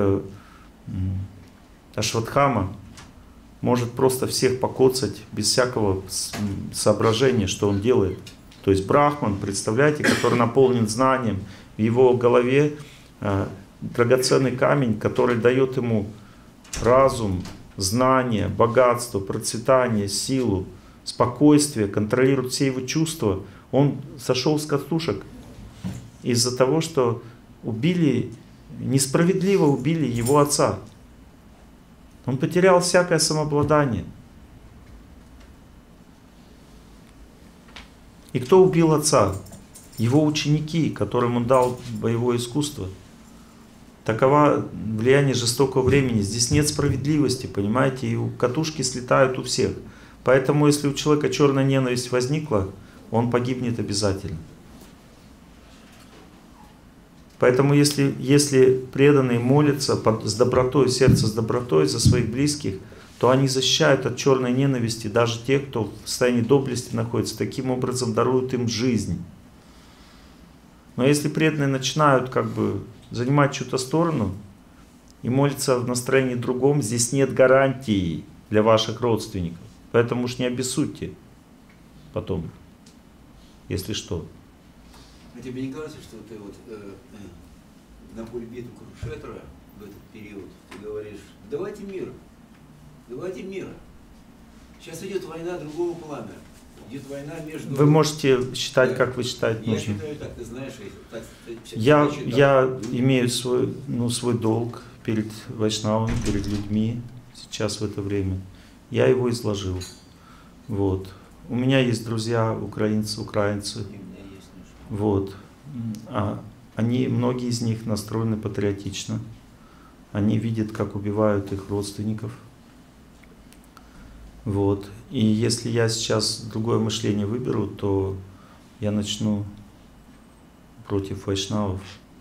Ашватхама, может просто всех покоцать без всякого соображения, что он делает. То есть Брахман, представляете, который наполнен знанием, в его голове э, драгоценный камень, который дает ему разум, знание, богатство, процветание, силу, спокойствие, контролирует все его чувства. Он сошел с катушек из-за того, что убили, несправедливо убили его отца. Он потерял всякое самообладание. И кто убил отца? Его ученики, которым он дал боевое искусство. Таково влияние жестокого времени. Здесь нет справедливости, понимаете, и катушки слетают у всех. Поэтому, если у человека черная ненависть возникла, он погибнет обязательно. Поэтому, если, если преданные молятся под, с добротой, сердце с добротой за своих близких, то они защищают от черной ненависти даже тех, кто в состоянии доблести находится. Таким образом даруют им жизнь. Но если преданные начинают как бы занимать чью-то сторону и молятся в настроении другом, здесь нет гарантии для ваших родственников. Поэтому уж не обессудьте потом, если что. А тебе не кажется, что ты вот э, э, на поле битвы Курукшетра в этот период ты говоришь, давайте мир, давайте мир. Сейчас идет война другого плана. Идет война между... Вы можете считать, я, как вы считаете я нужно. считаю так, ты знаешь, так, я, считаю. я имею свой, ну, свой долг перед вайшнавами, перед людьми сейчас в это время. Я его изложил. Вот. У меня есть друзья украинцы, украинцы. Вот. А они, многие из них настроены патриотично. Они видят, как убивают их родственников. Вот. И если я сейчас другое мышление выберу, то я начну против вайшнавов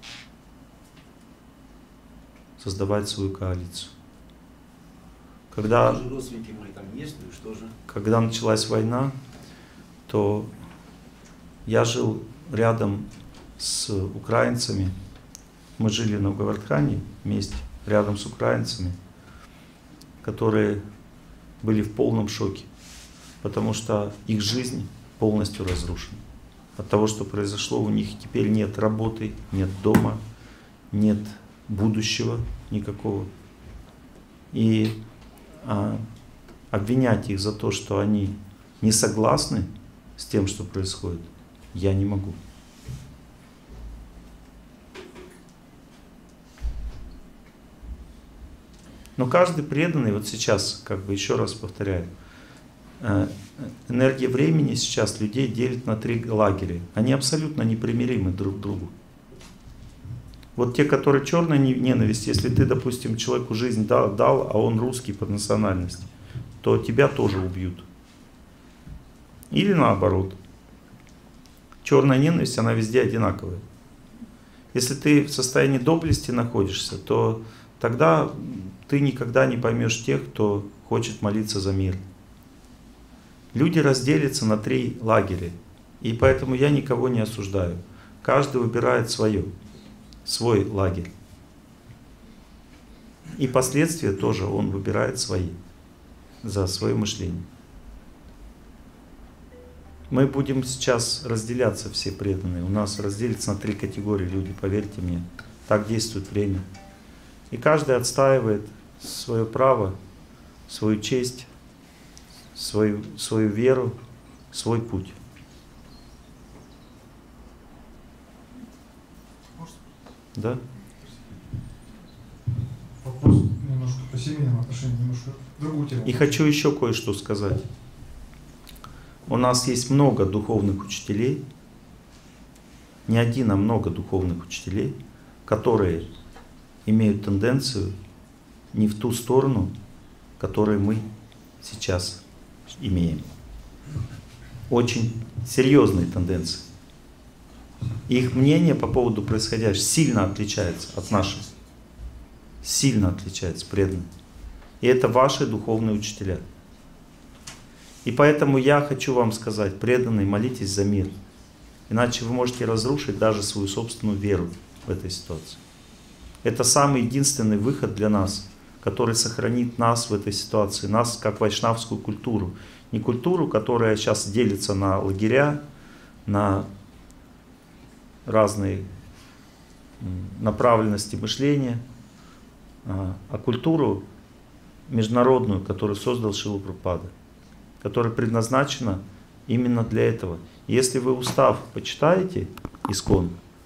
создавать свою коалицию. Когда, родственники мои там есть, ну и что же? когда началась война, то я жил рядом с украинцами. Мы жили на Гавардхане вместе, рядом с украинцами, которые были в полном шоке, потому что их жизнь полностью разрушена. От того, что произошло, у них теперь нет работы, нет дома, нет будущего никакого. И а, обвинять их за то, что они не согласны с тем, что происходит, я не могу. Но каждый преданный, вот сейчас, как бы еще раз повторяю, энергия времени сейчас людей делит на три лагеря. Они абсолютно непримиримы друг к другу. Вот те, которые черная ненависть, если ты, допустим, человеку жизнь дал, дал, а он русский по национальности, то тебя тоже убьют. Или наоборот. Черная ненависть, она везде одинаковая. Если ты в состоянии доблести находишься, то тогда ты никогда не поймешь тех, кто хочет молиться за мир. Люди разделятся на три лагеря. И поэтому я никого не осуждаю. Каждый выбирает свое, свой лагерь. И последствия тоже он выбирает свои, за свое мышление. Мы будем сейчас разделяться, все преданные. У нас разделится на три категории люди, поверьте мне. Так действует время. И каждый отстаивает свое право, свою честь, свою, свою веру, свой путь. Да? Вопрос немножко по семейным отношениям, немножко другую тему. И хочу еще кое-что сказать. У нас есть много духовных учителей, не один, а много духовных учителей, которые имеют тенденцию не в ту сторону, которую мы сейчас имеем. Очень серьезные тенденции. Их мнение по поводу происходящего сильно отличается от нашего. Сильно отличается, преданно. И это ваши духовные учителя. И поэтому я хочу вам сказать, преданные, молитесь за мир. Иначе вы можете разрушить даже свою собственную веру в этой ситуации. Это самый единственный выход для нас, который сохранит нас в этой ситуации, нас как вайшнавскую культуру. Не культуру, которая сейчас делится на лагеря, на разные направленности мышления, а культуру международную, которую создал Шрила Прабхупада, которая предназначена именно для этого. Если вы устав почитаете Искон,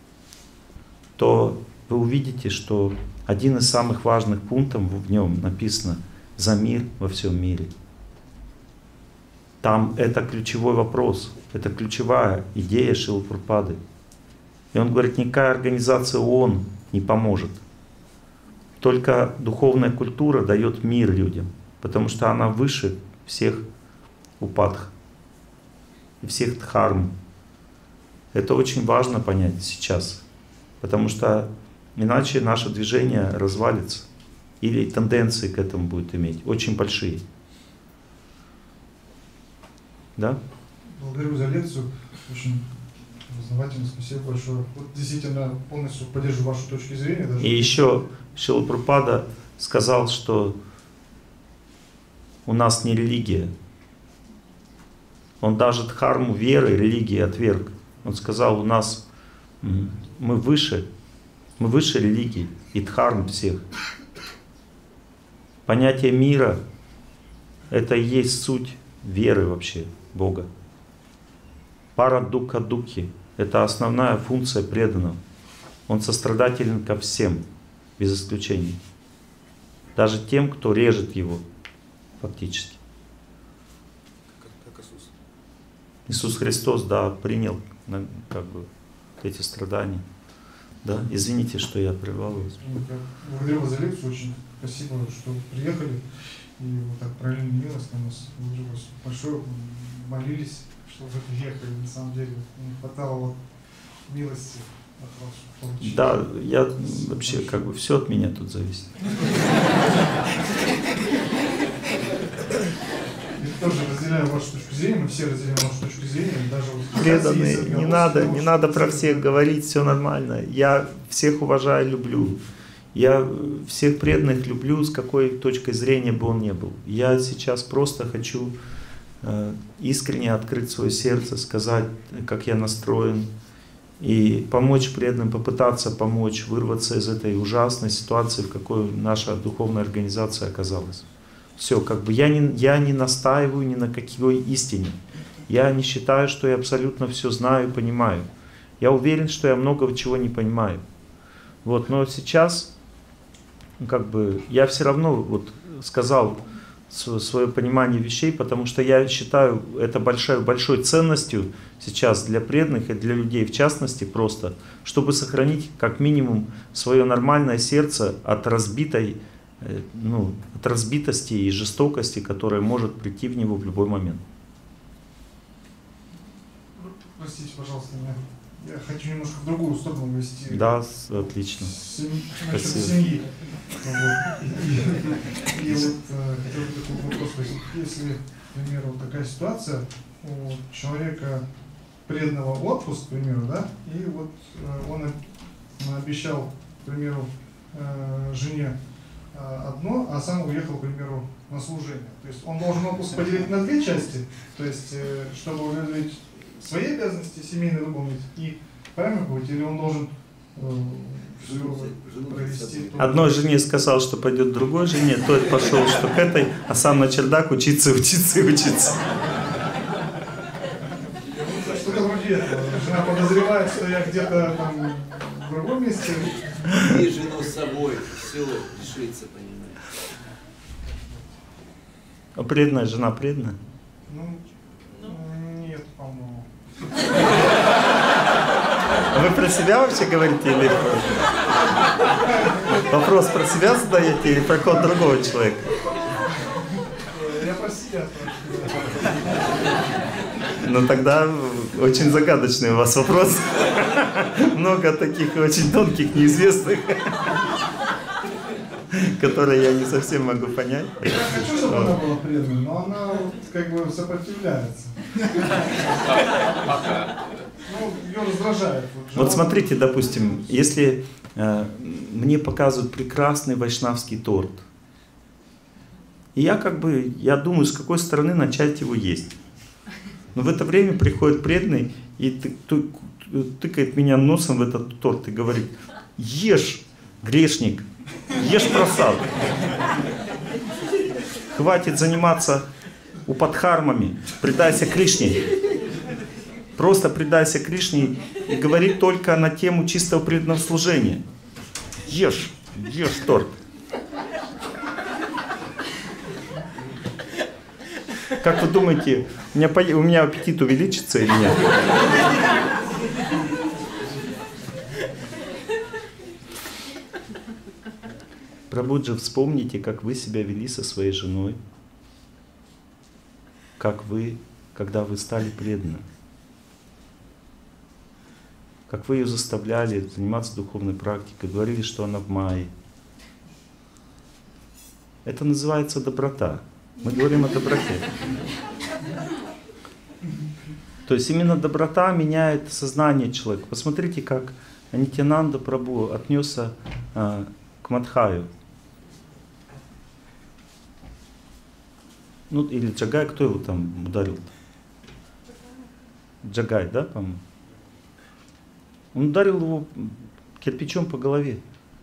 то вы увидите, что один из самых важных пунктов в нем написано «За мир во всем мире». Там это ключевой вопрос, это ключевая идея Шрилы Прабхупады. И он говорит, никакая организация ООН не поможет. Только духовная культура дает мир людям, потому что она выше всех упадх и всех дхарм. Это очень важно понять сейчас, потому что иначе наше движение развалится или тенденции к этому будет иметь, очень большие. Да? Благодарю за лекцию, очень познавательно, спасибо большое. Вот действительно полностью поддерживаю вашу точку зрения. Даже... И еще Шрила Прабхупада сказал, что у нас не религия. Он даже дхарму веры, религии отверг. Он сказал, у нас мы выше, мы выше религии и дхарм всех. Понятие мира — это и есть суть веры вообще Бога. Пара-дука духи — это основная функция преданного. Он сострадателен ко всем, без исключения. Даже тем, кто режет его, фактически. Как, как Иисус. Иисус Христос, да, принял как бы эти страдания. Да, извините, что я прервал вас. Благодарю вас за лекцию, очень спасибо, что приехали. И вот так параллельно милость на нас. Благодарю вас большое. Молились, что вы приехали. На самом деле не хватало вот милости от вас, чтобы получить. Да, я вообще как бы все от меня тут зависит. Я тоже разделяю вашу точку зрения, мы все разделяем вашу точку зрения, даже вот преданные, не надо, не надо про всех говорить, все нормально. Я всех уважаю, люблю. Я всех преданных люблю, с какой точкой зрения бы он ни был. Я сейчас просто хочу э, искренне открыть свое сердце, сказать, как я настроен, и помочь преданным, попытаться помочь вырваться из этой ужасной ситуации, в какой наша духовная организация оказалась. Все, как бы я не, я не настаиваю ни на какой истине. Я не считаю, что я абсолютно все знаю и понимаю. Я уверен, что я много чего не понимаю. Вот, но сейчас как бы я все равно вот сказал свое понимание вещей, потому что я считаю это большой, большой ценностью сейчас для преданных и для людей в частности просто, чтобы сохранить как минимум свое нормальное сердце от разбитой, ну, от разбитости и жестокости, которая может прийти в него в любой момент. Простите, пожалуйста, меня. Я хочу немножко в другую сторону вести. Да, отлично. Семьи, спасибо. Семьи. Вот. И, и вот э, хотел бы такой вопрос. Если к примеру, вот такая ситуация, у человека преданного отпуск, к примеру, да, и вот э, он обещал, к примеру, э, жене э, одно, а сам уехал, к примеру, на служение. То есть он должен отпуск поделить на две части, то есть э, чтобы удовлетворить свои обязанности семейные выполнить и правильно будет, или он должен э, все провести. Одной жене сказал, что пойдет другой жене, тот пошел, что к этой, а сам на чердак учиться, учиться и учиться. Что-то вроде этого. Жена подозревает, что я где-то там в другом месте. И жену с собой, все решится, понимаешь. А преданная жена преданная? Ну, нет, по-моему. А вы про себя вообще говорите или вопрос про себя задаете или про кого-то другого человека? Я про себя. Ну тогда очень загадочный у вас вопрос. Много таких очень тонких, неизвестных, которые я не совсем могу понять. Я хочу, чтобы она была преданной, но она вот как бы сопротивляется. Ну, ее раздражает. Вот, вот смотрите, допустим, если э, мне показывают прекрасный вайшнавский торт, и я как бы, я думаю, с какой стороны начать его есть. Но в это время приходит преданный и ты, ты, тыкает меня носом в этот торт и говорит: ешь, грешник, ешь просад. Хватит заниматься упадхармами, предайся Кришне. Просто предайся Кришне и говори только на тему чистого преданного служения. Ешь, ешь торт. Как вы думаете, у меня, у меня аппетит увеличится или нет? Прабхуджи, вспомните, как вы себя вели со своей женой, как вы, когда вы стали преданным, как вы ее заставляли заниматься духовной практикой, говорили, что она в майе. Это называется доброта. Мы говорим о доброте. То есть именно доброта меняет сознание человека. Посмотрите, как Нитьянанда Прабху отнесся а, к Мадхаю. Ну или Джагай, кто его там ударил? Джагай, да, по-моему? Он ударил его кирпичом по голове.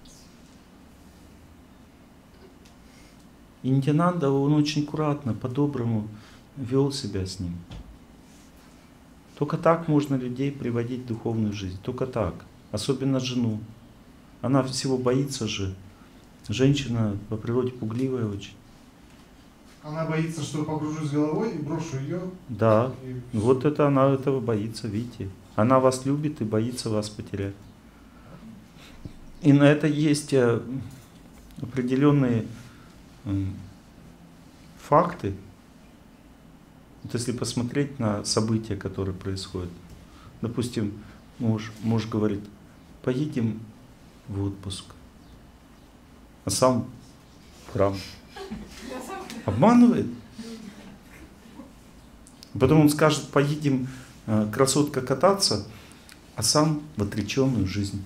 И Нитьянанда, он очень аккуратно, по-доброму вел себя с ним. Только так можно людей приводить в духовную жизнь. Только так. Особенно жену. Она всего боится же. Женщина по природе пугливая очень. Она боится, что погружусь головой и брошу ее. Да. И... Вот это она этого боится, видите. Она вас любит и боится вас потерять. И на это есть определенные факты. Вот если посмотреть на события, которые происходят. Допустим, муж, муж говорит: поедем в отпуск, а сам в храм. Обманывает. Потом он скажет: поедем, красотка, кататься, а сам в отреченную жизнь.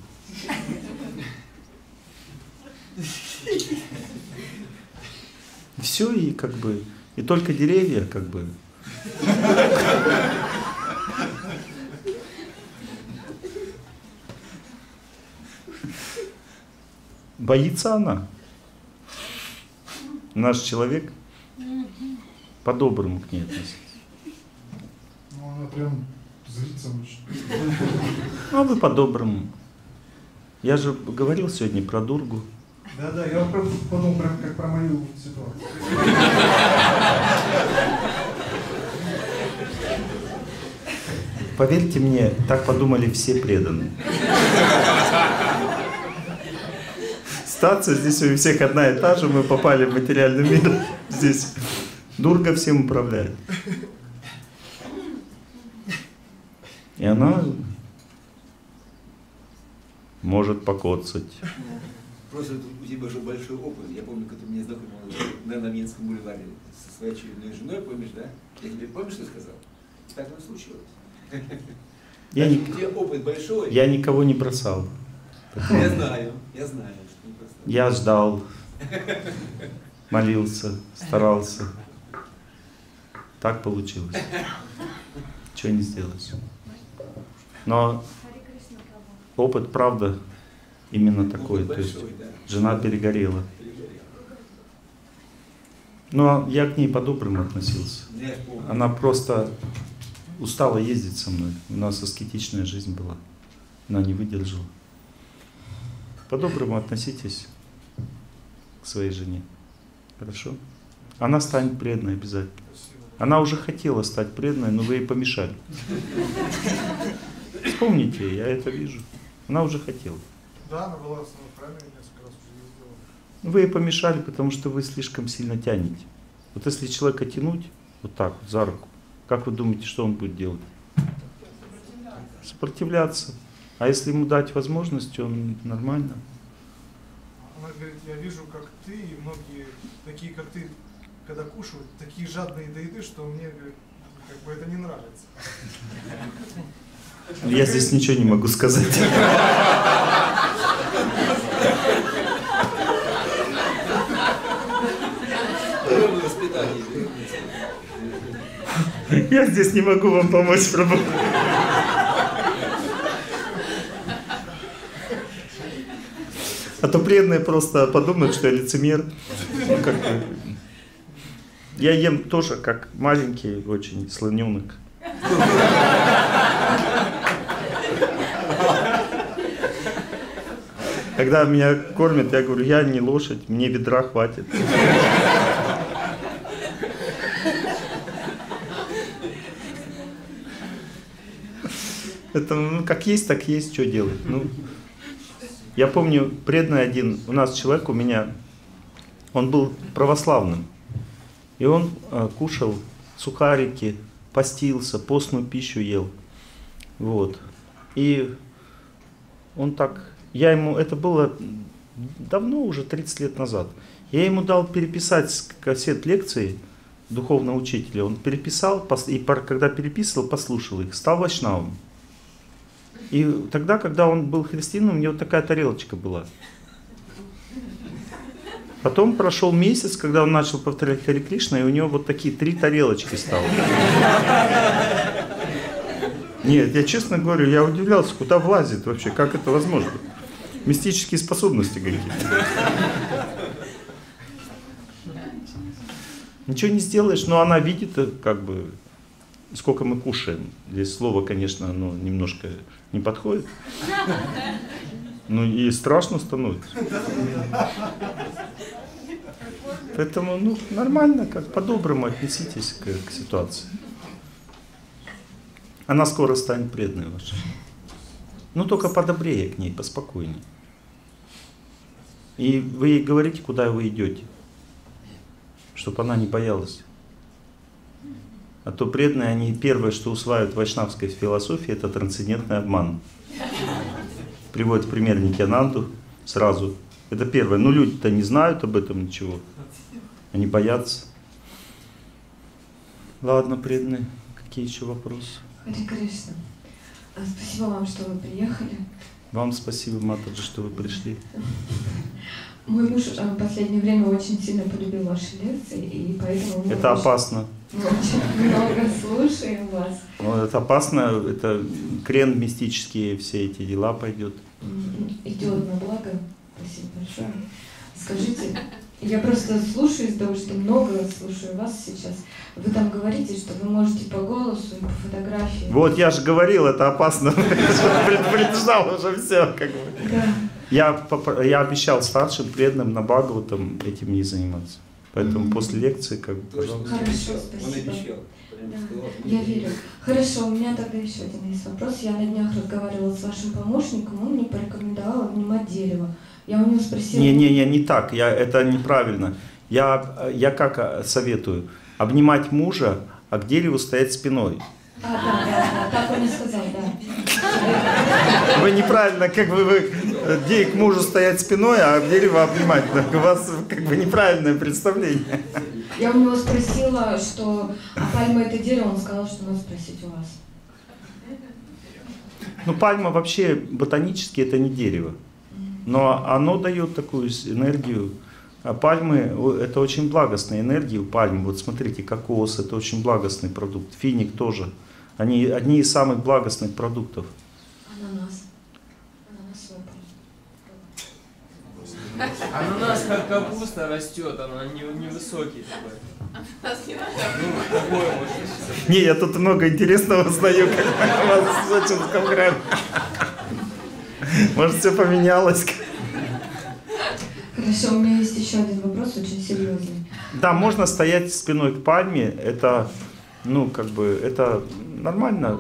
Все, и как бы, и только деревья, как бы. Боится она. Наш человек по-доброму к ней относится. Ну, она прям злится очень. А вы по-доброму. Я же говорил сегодня про Дургу. Да-да, я вот подумал прям как про мою ситуацию. Поверьте мне, так подумали все преданные. Ситуация здесь у всех одна и та же, мы попали в материальный мир. Здесь Дурга всем управляет. И она может покоцать. Просто у тебя же большой опыт. Я помню, когда меня знакомил на, на Минском бульваре со своей очередной женой, помнишь, да? Я тебе помнишь, что сказал? Так оно случилось. Я, ни... У тебя опыт большой. я никого не бросал. Я знаю, я знаю, что не бросал. Я ждал, молился, старался. Так получилось. Чего не сделаешь. Но опыт, правда, именно такой. Опыт То есть большой, да. жена перегорела. Но я к ней по-доброму относился. Я помню. Она просто устала ездить со мной. У нас аскетичная жизнь была. Она не выдержала. По-доброму относитесь к своей жене. Хорошо? Она станет преданной обязательно. Она уже хотела стать преданной, но вы ей помешали. Вспомните, я это вижу. Она уже хотела. Да, она была в самом храме, несколько раз уже ездила. Вы ей помешали, потому что вы слишком сильно тянете. Вот если человека тянуть вот так вот за руку, как вы думаете, что он будет делать? Сопротивляться. А если ему дать возможность, он нормально. Она говорит, я вижу, как ты и многие такие, как ты, когда кушают, такие жадные до еды, что мне, говорит, как бы это не нравится. Я здесь ничего не могу сказать. Я здесь не могу вам помочь, Прабху. А то преданные просто подумают, что я лицемер. Ну, как бы. Я ем тоже как маленький очень слоненок. Когда меня кормят, я говорю, я не лошадь, мне ведра хватит. Это, ну, как есть, так есть, что делать. Ну, я помню, преданный один, у нас человек, у меня, он был православным. И он а, кушал сухарики, постился, постную пищу ел. Вот. И он так, я ему, это было давно, уже тридцать лет назад. Я ему дал переписать с кассет лекции духовного учителя. Он переписал, и когда переписывал, послушал их, стал вайшнавом. И тогда, когда он был христианином, у него такая тарелочка была. Потом прошел месяц, когда он начал повторять Харе Кришна, и у него вот такие три тарелочки стало. Нет, я честно говорю, я удивлялся, куда влазит вообще, как это возможно. Мистические способности какие-то. Ничего не сделаешь, но она видит, как бы, сколько мы кушаем. Здесь слово, конечно, оно немножко не подходит. Ну и страшно становится. Поэтому, ну, нормально, как по-доброму отнеситесь к, к ситуации. Она скоро станет преданной вашей. Ну, только подобрее к ней, поспокойнее. И вы ей говорите, куда вы идете, чтобы она не боялась. А то преданные, они первое, что усваивают в вайшнавской философии, это трансцендентный обман. Приводят в пример Нитьянанду сразу. Это первое. Но люди-то не знают об этом ничего. Они боятся. Ладно, преданные, какие еще вопросы? Харе Кришна. Спасибо вам, что вы приехали. Вам спасибо, Матаджи, что вы пришли. Мой муж в последнее время очень сильно полюбил ваши лекции, и поэтому мы Это очень, опасно. мы очень много слушаем вас. Но это опасно, это крен мистические, все эти дела пойдет. Идет на благо. Спасибо большое. Скажите, я просто слушаю из-за того, что много слушаю вас сейчас. Вы там говорите, что вы можете по голосу и по фотографии. Вот, я же говорил, это опасно. Предупреждал уже все, как бы. Да. Я, я обещал старшим преданным на Бхагаватам этим не заниматься. Поэтому mm-hmm. после лекции, как бы, пожалуйста. Хорошо, Он спасибо. обещал. Да. Я верю. Хорошо, у меня тогда еще один есть вопрос. Я на днях разговаривала с вашим помощником, он мне порекомендовал обнимать дерево. Я у него спросила... Не-не-не, не так, я, это неправильно. Я, я как советую? Обнимать мужа, а к дереву стоять спиной. А, да, да, да, так он и сказал, да. Вы неправильно, как бы вы Гей к мужу стоять спиной, а дерево обнимать. У вас как бы неправильное представление. Я у него спросила, что а пальма это дерево, он сказал, что надо спросить у вас. Ну, пальма вообще ботанически это не дерево. Но оно дает такую энергию. А пальмы это очень благостная энергия у пальм. Вот смотрите, кокос это очень благостный продукт. Финик тоже. Они одни из самых благостных продуктов. Ананас. Ананас выпал. Ананас как капуста растет, она не, невысокий такой. Ну, такое может. Не, я тут много интересного узнаю, как у вас в Сочинском крае. Может, все поменялось. Хорошо, у меня есть еще один вопрос, очень серьезный. Да, можно стоять спиной к пальме, это, ну, как бы, это нормально.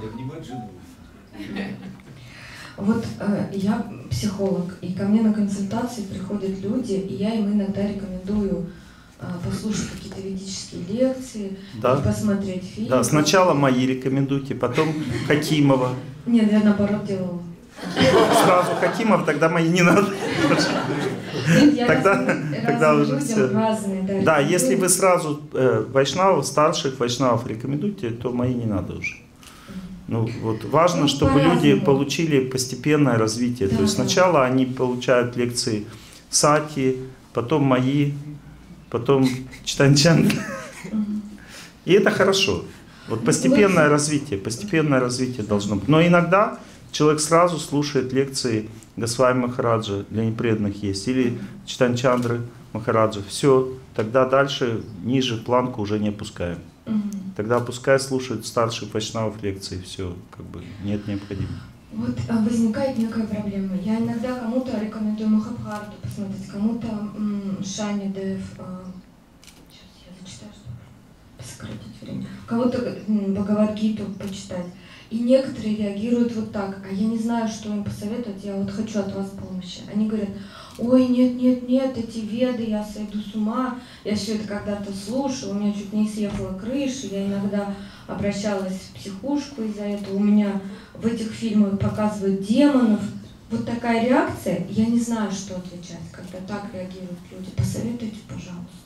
Вот э, я психолог, и ко мне на консультации приходят люди, и я им иногда рекомендую э, послушать какие-то ведические лекции, Да. посмотреть фильмы. Да, сначала мои рекомендуйте, потом Хакимова. Нет, я наоборот делала. Сразу Хакимов, тогда мои не надо. Нет, я Тогда- разным, тогда разным уже людям всё. разные, да, Да, рекомендую. если вы сразу э, вайшнавов, старших вайшнавов рекомендуете, то мои не надо уже. Ну, вот важно, Ну, чтобы люди по-разному. получили постепенное развитие. Да, То есть да. сначала они получают лекции сати, потом мои, потом читанчан. Мгм. И это хорошо. Вот постепенное Вот. развитие, постепенное развитие должно быть. Но иногда человек сразу слушает лекции Госвами Махараджа, для непреданных есть, или Читанчандры Махараджа. Все, тогда дальше, ниже планку уже не опускаем. Мгм. Тогда пускай слушают старших вайшнавов лекции, все, как бы нет необходимости. Вот а, возникает некая проблема. Я иногда кому-то рекомендую Махабхарату посмотреть, кому-то м, Шани Дев. а, Сейчас я зачитаю, чтобы сократить время. Кого-то м, Бхагавад-гиту почитать. И некоторые реагируют вот так, а я не знаю, что им посоветовать, я вот хочу от вас помощи. Они говорят: ой, нет, нет, нет, эти веды, я сойду с ума, я все это когда-то слушала, у меня чуть не съехала крыша, я иногда обращалась в психушку из-за этого, у меня в этих фильмах показывают демонов. Вот такая реакция, я не знаю, что отвечать, когда так реагируют люди. Посоветуйте, пожалуйста.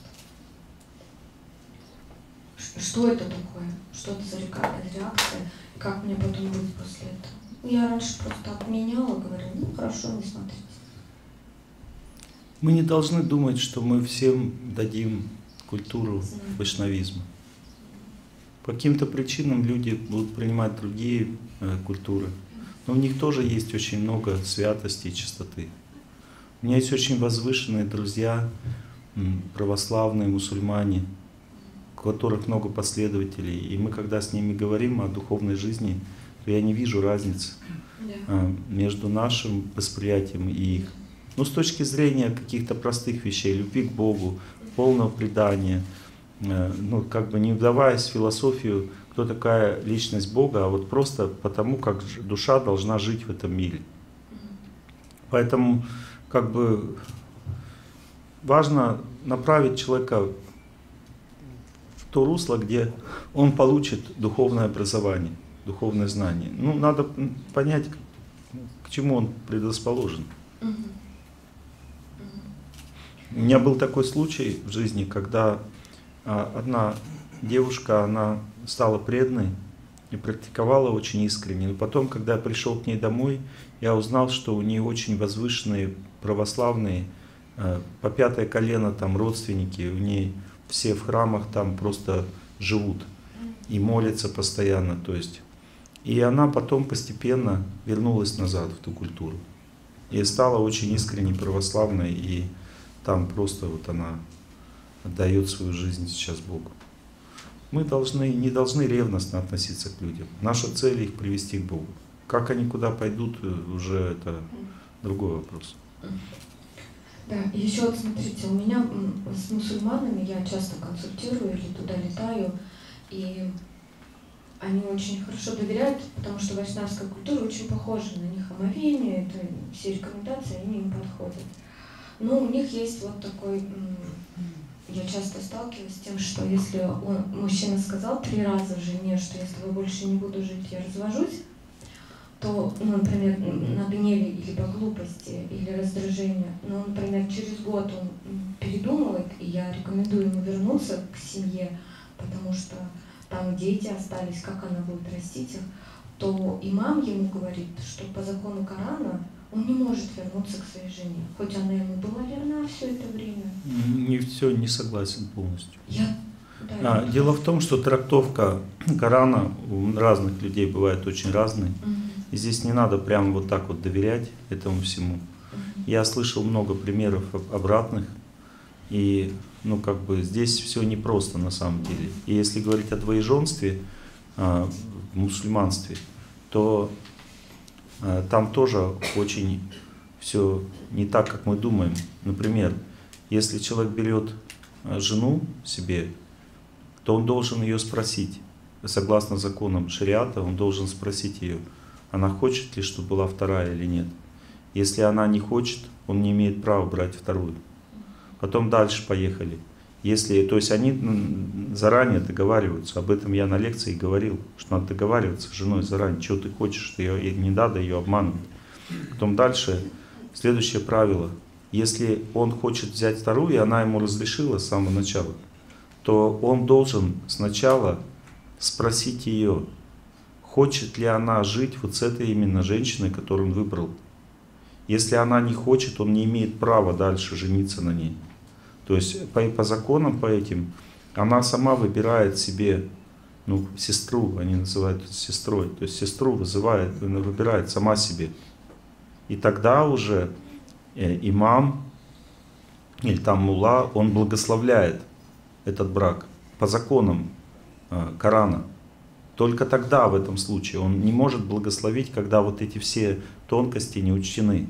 Ш- Что это такое? Что это за река- реакция? Как мне потом быть после этого? Я раньше просто отменяла, говорю, ну хорошо, не смотрите. Мы не должны думать, что мы всем дадим культуру Знаю. вайшнавизма. По каким-то причинам люди будут принимать другие э, культуры. Но у них тоже есть очень много святости и чистоты. У меня есть очень возвышенные друзья, м, православные мусульмане, у которых много последователей. И мы, когда с ними говорим о духовной жизни, то я не вижу разницы э, между нашим восприятием и их. Ну, с точки зрения каких-то простых вещей, любви к Богу, полного предания, э, ну, как бы не вдаваясь в философию, кто такая личность Бога, а вот просто потому, как ж- душа должна жить в этом мире. Поэтому, как бы, важно направить человека в то русло, где он получит духовное образование, духовное знание. Ну, надо м, понять, к к чему он предрасположен. Мгм. У меня был такой случай в жизни, когда а, одна девушка, она стала преданной и практиковала очень искренне. Но потом, когда я пришел к ней домой, я узнал, что у нее очень возвышенные православные, а, по пятое колено там родственники, у ней все в храмах там просто живут и молятся постоянно. То есть. И она потом постепенно вернулась назад в ту культуру. И стала очень искренне православной, и там просто вот она отдает свою жизнь сейчас Богу. Мы должны, не должны ревностно относиться к людям. Наша цель их привести к Богу. Как они куда пойдут, уже это другой вопрос. Да, и еще вот смотрите, у меня м, с мусульманами я часто консультирую или туда летаю, и они очень хорошо доверяют, потому что вайшнавская культура очень похожа на них, омовение, это все рекомендации, они им подходят. Но у них есть вот такой, м, я часто сталкиваюсь с тем, что если он, мужчина сказал три раза жене, что если вы больше не буду жить, я развожусь, то, ну, например, на гневе или по глупости, или раздражении, ну, например, через год он передумывает, и я рекомендую ему вернуться к семье, потому что там дети остались, как она будет растить их, то имам ему говорит, что по закону Корана он не может вернуться к своей жене, хоть она ему была верна все это время. Не все, не согласен полностью. Я... Да, А, дело в том, что трактовка Корана у разных людей бывает очень разной. Угу. И здесь не надо прямо вот так вот доверять этому всему. Угу. Я слышал много примеров обратных, и ну как бы здесь все непросто на самом деле. И если говорить о двоеженстве а, в мусульманстве, то а, там тоже очень все не так, как мы думаем. Например, если человек берет а, жену себе, то он должен ее спросить. Согласно законам шариата, он должен спросить ее, она хочет ли, чтобы была вторая или нет. Если она не хочет, он не имеет права брать вторую. Потом дальше поехали. Если, то есть они заранее договариваются, об этом я на лекции говорил, что надо договариваться с женой заранее, что ты хочешь, что ее, не надо ее обманывать. Потом дальше, следующее правило, если он хочет взять вторую, и она ему разрешила с самого начала, то он должен сначала спросить ее, хочет ли она жить вот с этой именно женщиной, которую он выбрал. Если она не хочет, он не имеет права дальше жениться на ней. То есть по, по законам, по этим, она сама выбирает себе, ну, сестру, они называют это сестрой, то есть сестру вызывает, она выбирает сама себе. И тогда уже э, имам или там мулла, он благословляет этот брак по законам э, Корана. Только тогда в этом случае он не может благословить, когда вот эти все тонкости не учтены.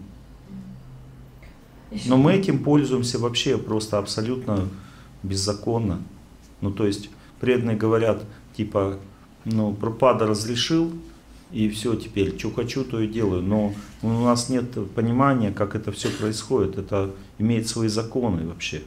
Но мы этим пользуемся вообще просто абсолютно беззаконно. Ну то есть преданные говорят, типа, ну Прабхупада разрешил, и все теперь, что хочу, то и делаю. Но у нас нет понимания, как это все происходит. Это имеет свои законы вообще.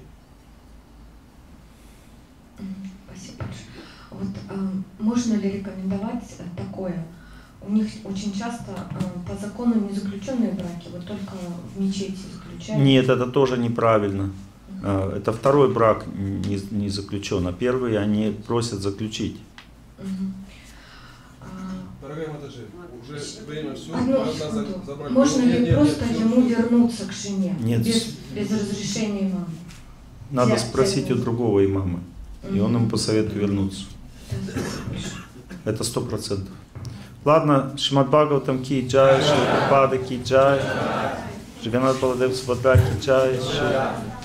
Спасибо большое. Вот, э, можно ли рекомендовать такое? У них очень часто э, по закону не заключенные браки, вот только в мечети заключают. Нет, это тоже неправильно. Uh-huh. Это второй брак не, не заключен, а первый они просят заключить. Uh-huh. Дорогая Матаджи, уже время все, Одну секунду. Можно ли нет, просто нет, ему нет. вернуться к жене? Нет. Без, без разрешения имама? Надо Взять, спросить взять. у другого имама, uh-huh. и он ему посоветует вернуться. Это сто процентов. Ладно, Шримад Бхагаватам ки джай, Шри Прабхупада ки джай, Джаганнат Баладев Субхадра ки джай,